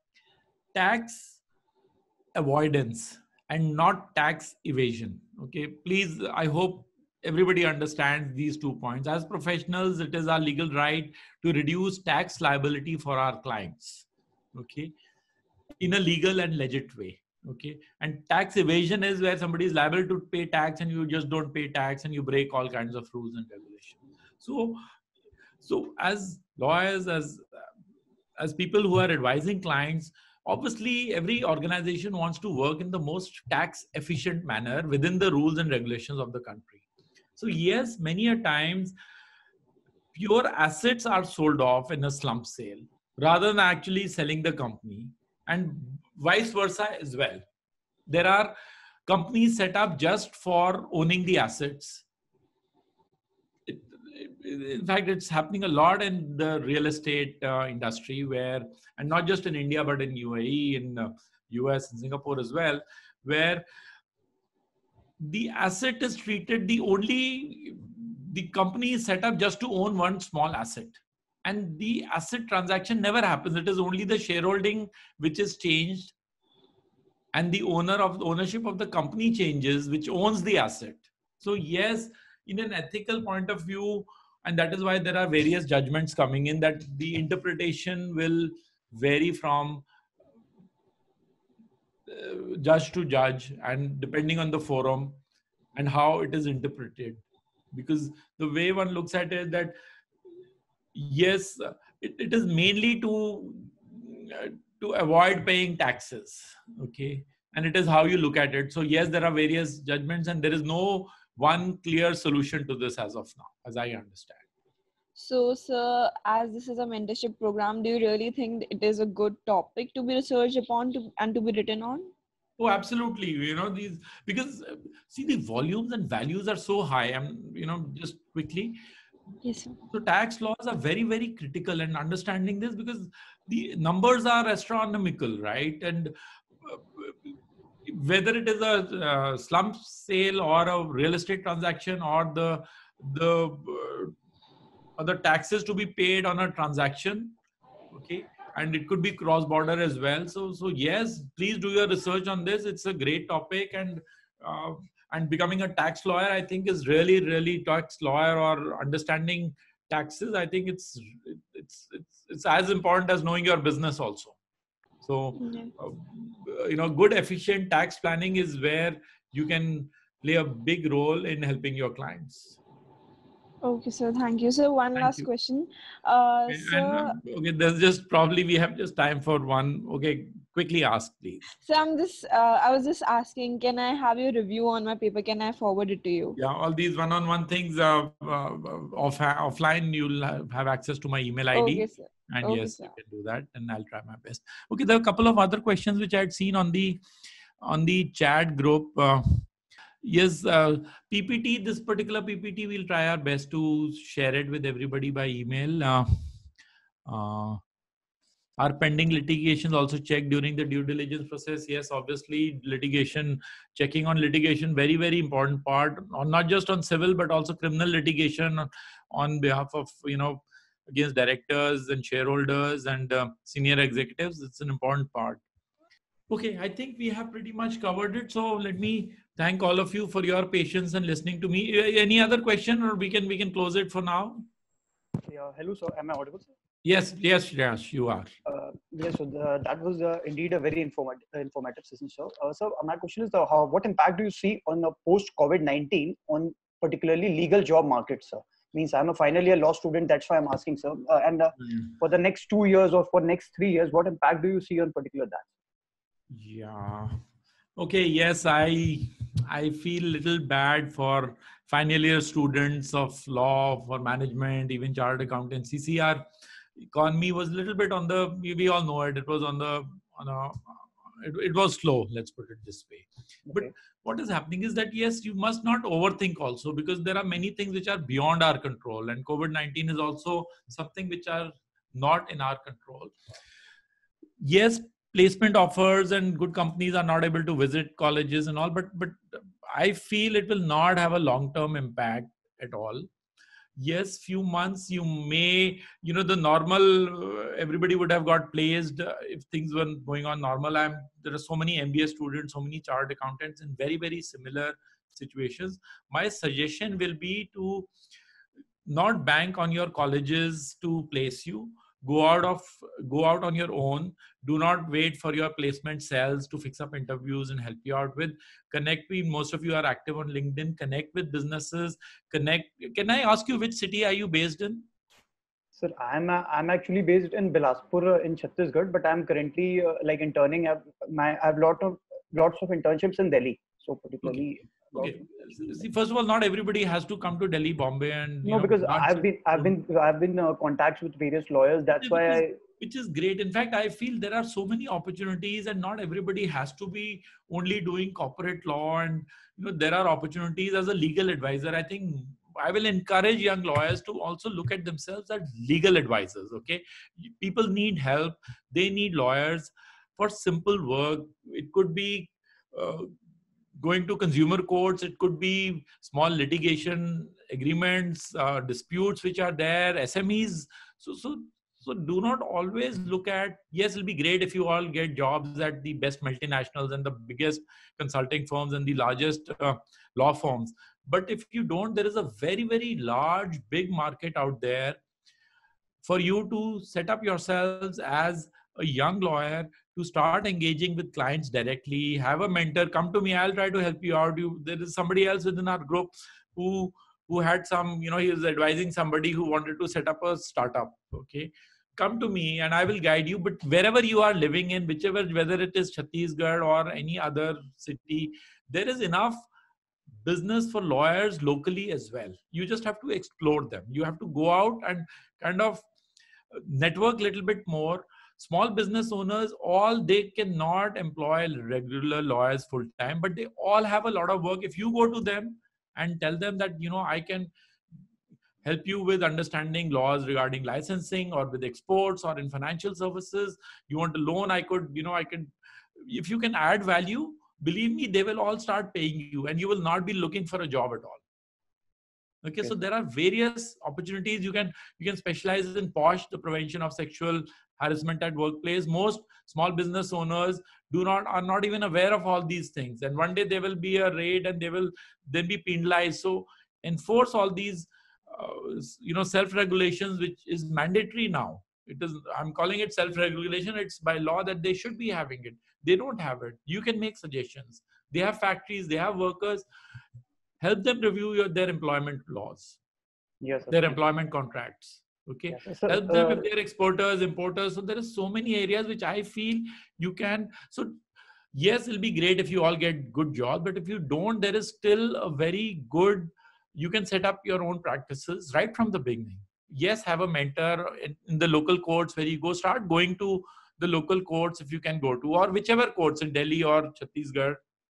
tax avoidance and not tax evasion. Okay, please, I hope everybody understands these 2 points. As professionals, it is our legal right to reduce tax liability for our clients. Okay, in a legal and legit way. Okay, and tax evasion is where somebody is liable to pay tax and you just don't pay tax and you break all kinds of rules and regulations. So as lawyers, as people who are advising clients, obviously every organization wants to work in the most tax efficient manner within the rules and regulations of the country. So yes, many a times pure assets are sold off in a slump sale rather than actually selling the company, and vice versa as well. There are companies set up just for owning the assets. In fact, it's happening a lot in the real estate industry, where, and not just in India, but in UAE, in US and Singapore as well, where the asset is treated, the company is set up just to own one small asset. And the asset transaction never happens. It is only the shareholding which is changed, and the ownership of the company changes, which owns the asset. So yes, in an ethical point of view, and that is why there are various judgments coming in, that the interpretation will vary from judge to judge, and depending on the forum and how it is interpreted. Because the way one looks at it, that yes, it is mainly to avoid paying taxes. Okay, and it is how you look at it. So yes, there are various judgments, and there is no one clear solution to this as of now, as I understand. So, sir, as this is a mentorship program, do you really think it is a good topic to be researched upon and to be written on? Oh, absolutely. You know, these, because see, the volumes and values are so high. Just quickly. Yes, sir. So tax laws are very, very critical, and understanding this, because the numbers are astronomical, right? And whether it is a slump sale or a real estate transaction, or the taxes to be paid on a transaction, okay, and it could be cross border as well. So yes, please do your research on this. It's a great topic, and becoming a tax lawyer, I think, is really tax lawyer or understanding taxes. I think it's as important as knowing your business also. So good efficient tax planning is where you can play a big role in helping your clients. Okay, sir. Thank you, sir. One last question. Sir, okay, there's just probably we have just time for one. Okay, quickly ask, please. So I was just asking, can I have your review on my paper? Can I forward it to you? Yeah, all these one-on-one things offline, you'll have access to my email ID. Okay, sir. And okay, yes, sir. you can do that, and I'll try my best. Okay, there are a couple of other questions which I had seen on the chat group. Yes, PPT, this particular PPT, we'll try our best to share it with everybody by email. Are pending litigations also checked during the due diligence process? Yes, obviously litigation, checking on litigation, very, very important part, not just on civil, but also criminal litigation on behalf of, against directors and shareholders and senior executives. It's an important part. Okay, I think we have pretty much covered it. So let me thank all of you for your patience and listening to me. Any other question, or we can close it for now? Yeah, hello, sir. Am I audible, sir? Yes, you are. Yes, so that was indeed a very informative session, sir. So my question is, what impact do you see on the post-COVID-19 on particularly legal job market, sir? Means I'm a final year law student, that's why I'm asking, sir. For the next 2 years or for next 3 years, what impact do you see on particular that? Yeah. Okay. Yes, I feel a little bad for final year students of law, for management, even chartered accountancy. CCR economy was a little bit on the. We all know it. It was it was slow. Let's put it this way. But what is happening is that yes, you must not overthink also, because there are many things which are beyond our control, and COVID-19 is also something which are not in our control. Yes, placement offers and good companies are not able to visit colleges and all, but I feel it will not have a long-term impact at all. Yes, few months you may, the normal, everybody would have got placed if things were going on normal. There are so many MBA students, so many chartered accountants in very, very similar situations. My suggestion will be to not bank on your colleges to place you. Go out on your own. Do not wait for your placement cells to fix up interviews and help you out with. Connect with, most of you are active on LinkedIn. Connect with businesses. Can I ask you, which city are you based in? Sir, I'm actually based in Bilaspur in Chhattisgarh, but I'm currently interning. I have lots of internships in Delhi. So particularly. Okay. See, first of all, not everybody has to come to Delhi, Bombay, and no, because I've been contacts with various lawyers. That's why which is great. In fact, I feel there are so many opportunities, and not everybody has to be only doing corporate law. And there are opportunities as a legal advisor. I think I will encourage young lawyers to also look at themselves as legal advisors. Okay, people need help. They need lawyers for simple work. It could be going to consumer courts, it could be small litigation agreements, disputes which are there, SMEs. So do not always look at, yes, it'll be great if you all get jobs at the best multinationals and the biggest consulting firms and the largest law firms. But if you don't, there is a very, very large, big market out there for you to set up yourselves as a young lawyer, to start engaging with clients directly. Have a mentor. Come to me. I'll try to help you out. There is somebody else within our group who had some, he was advising somebody who wanted to set up a startup. Okay. Come to me and I will guide you. But wherever you are living in, whether it is Chhattisgarh or any other city, there is enough business for lawyers locally as well. You just have to explore them. You have to go out and kind of network a little bit more. Small business owners, they cannot employ regular lawyers full time, but they all have a lot of work. If you go to them and tell them that, I can help you with understanding laws regarding licensing or with exports or in financial services, you want a loan, I can, if you can add value, believe me, they will all start paying you and you will not be looking for a job at all. Okay, so there are various opportunities. You can specialize in POSH, the prevention of sexual harassment at workplace. Most small business owners are not even aware of all these things. And one day there will be a raid and they will then be penalized. So enforce all these, self-regulations, which is mandatory now. I'm calling it self-regulation. It's by law that they should be having it. They don't have it. You can make suggestions. They have factories, they have workers. Help them review their employment laws, their employment contracts. Okay, yes, help them if they're exporters, importers. So there are so many areas which I feel you can. So yes, it'll be great if you all get good jobs, but if you don't, there is still a very good. You can set up your own practices right from the beginning. Yes, have a mentor in the local courts where you go. Start going to the local courts if you can go to, or whichever courts in Delhi or Chhattisgarh.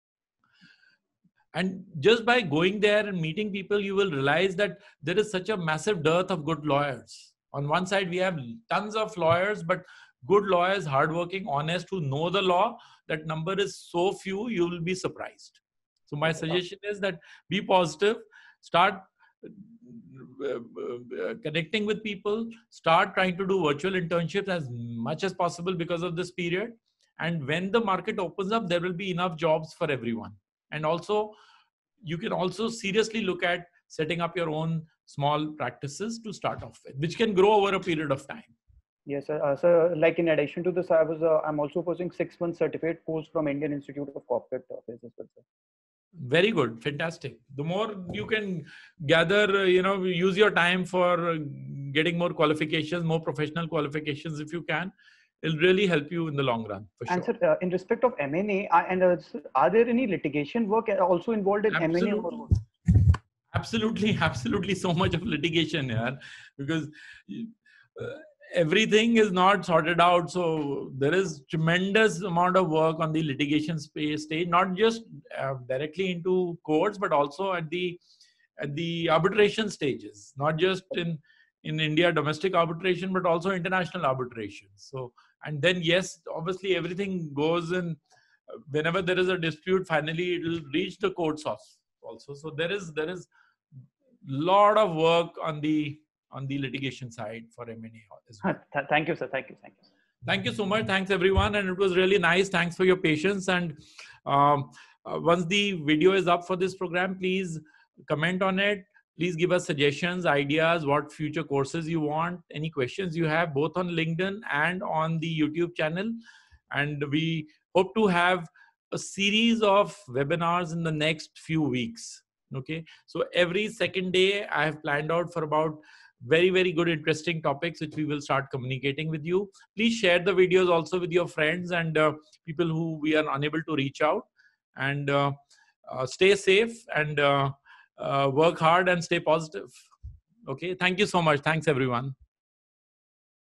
And just by going there and meeting people, you will realize that there is such a massive dearth of good lawyers. On one side, we have tons of lawyers, but good lawyers, hardworking, honest, who know the law, that number is so few, you will be surprised. So my suggestion is that be positive, start connecting with people, start trying to do virtual internships as much as possible because of this period. And when the market opens up, there will be enough jobs for everyone. And also, you can also seriously look at setting up your own small practices to start off with, which can grow over a period of time. Yes, sir. So, like in addition to this, I'm also pursuing 6-month certificate course from Indian Institute of Corporate Affairs as well, sir. Very good, fantastic. The more you can gather, use your time for getting more qualifications, more professional qualifications if you can. It'll really help you in the long run, for sure. And sir, in respect of M&A, are there any litigation work also involved in M&A? Absolutely, so much of litigation here, because everything is not sorted out. So there is tremendous amount of work on the litigation stage, not just directly into courts, but also at the arbitration stages, not just in India domestic arbitration, but also international arbitration. So, and then yes, obviously everything goes in. Whenever there is a dispute, finally it will reach the courts also. So there is lot of work on the litigation side for M&A as well. Thank you, sir. Thank you. Thank you so much. Thanks everyone. And it was really nice. Thanks for your patience. And once the video is up for this program, please comment on it. Please give us suggestions, ideas, what future courses you want, any questions you have, both on LinkedIn and on the YouTube channel. And we hope to have a series of webinars in the next few weeks. Okay, so every second day I have planned out for about very, very good, interesting topics, which we will start communicating with you. Please share the videos also with your friends and people who we are unable to reach out. And stay safe and work hard and stay positive. Okay, thank you so much. Thanks, everyone.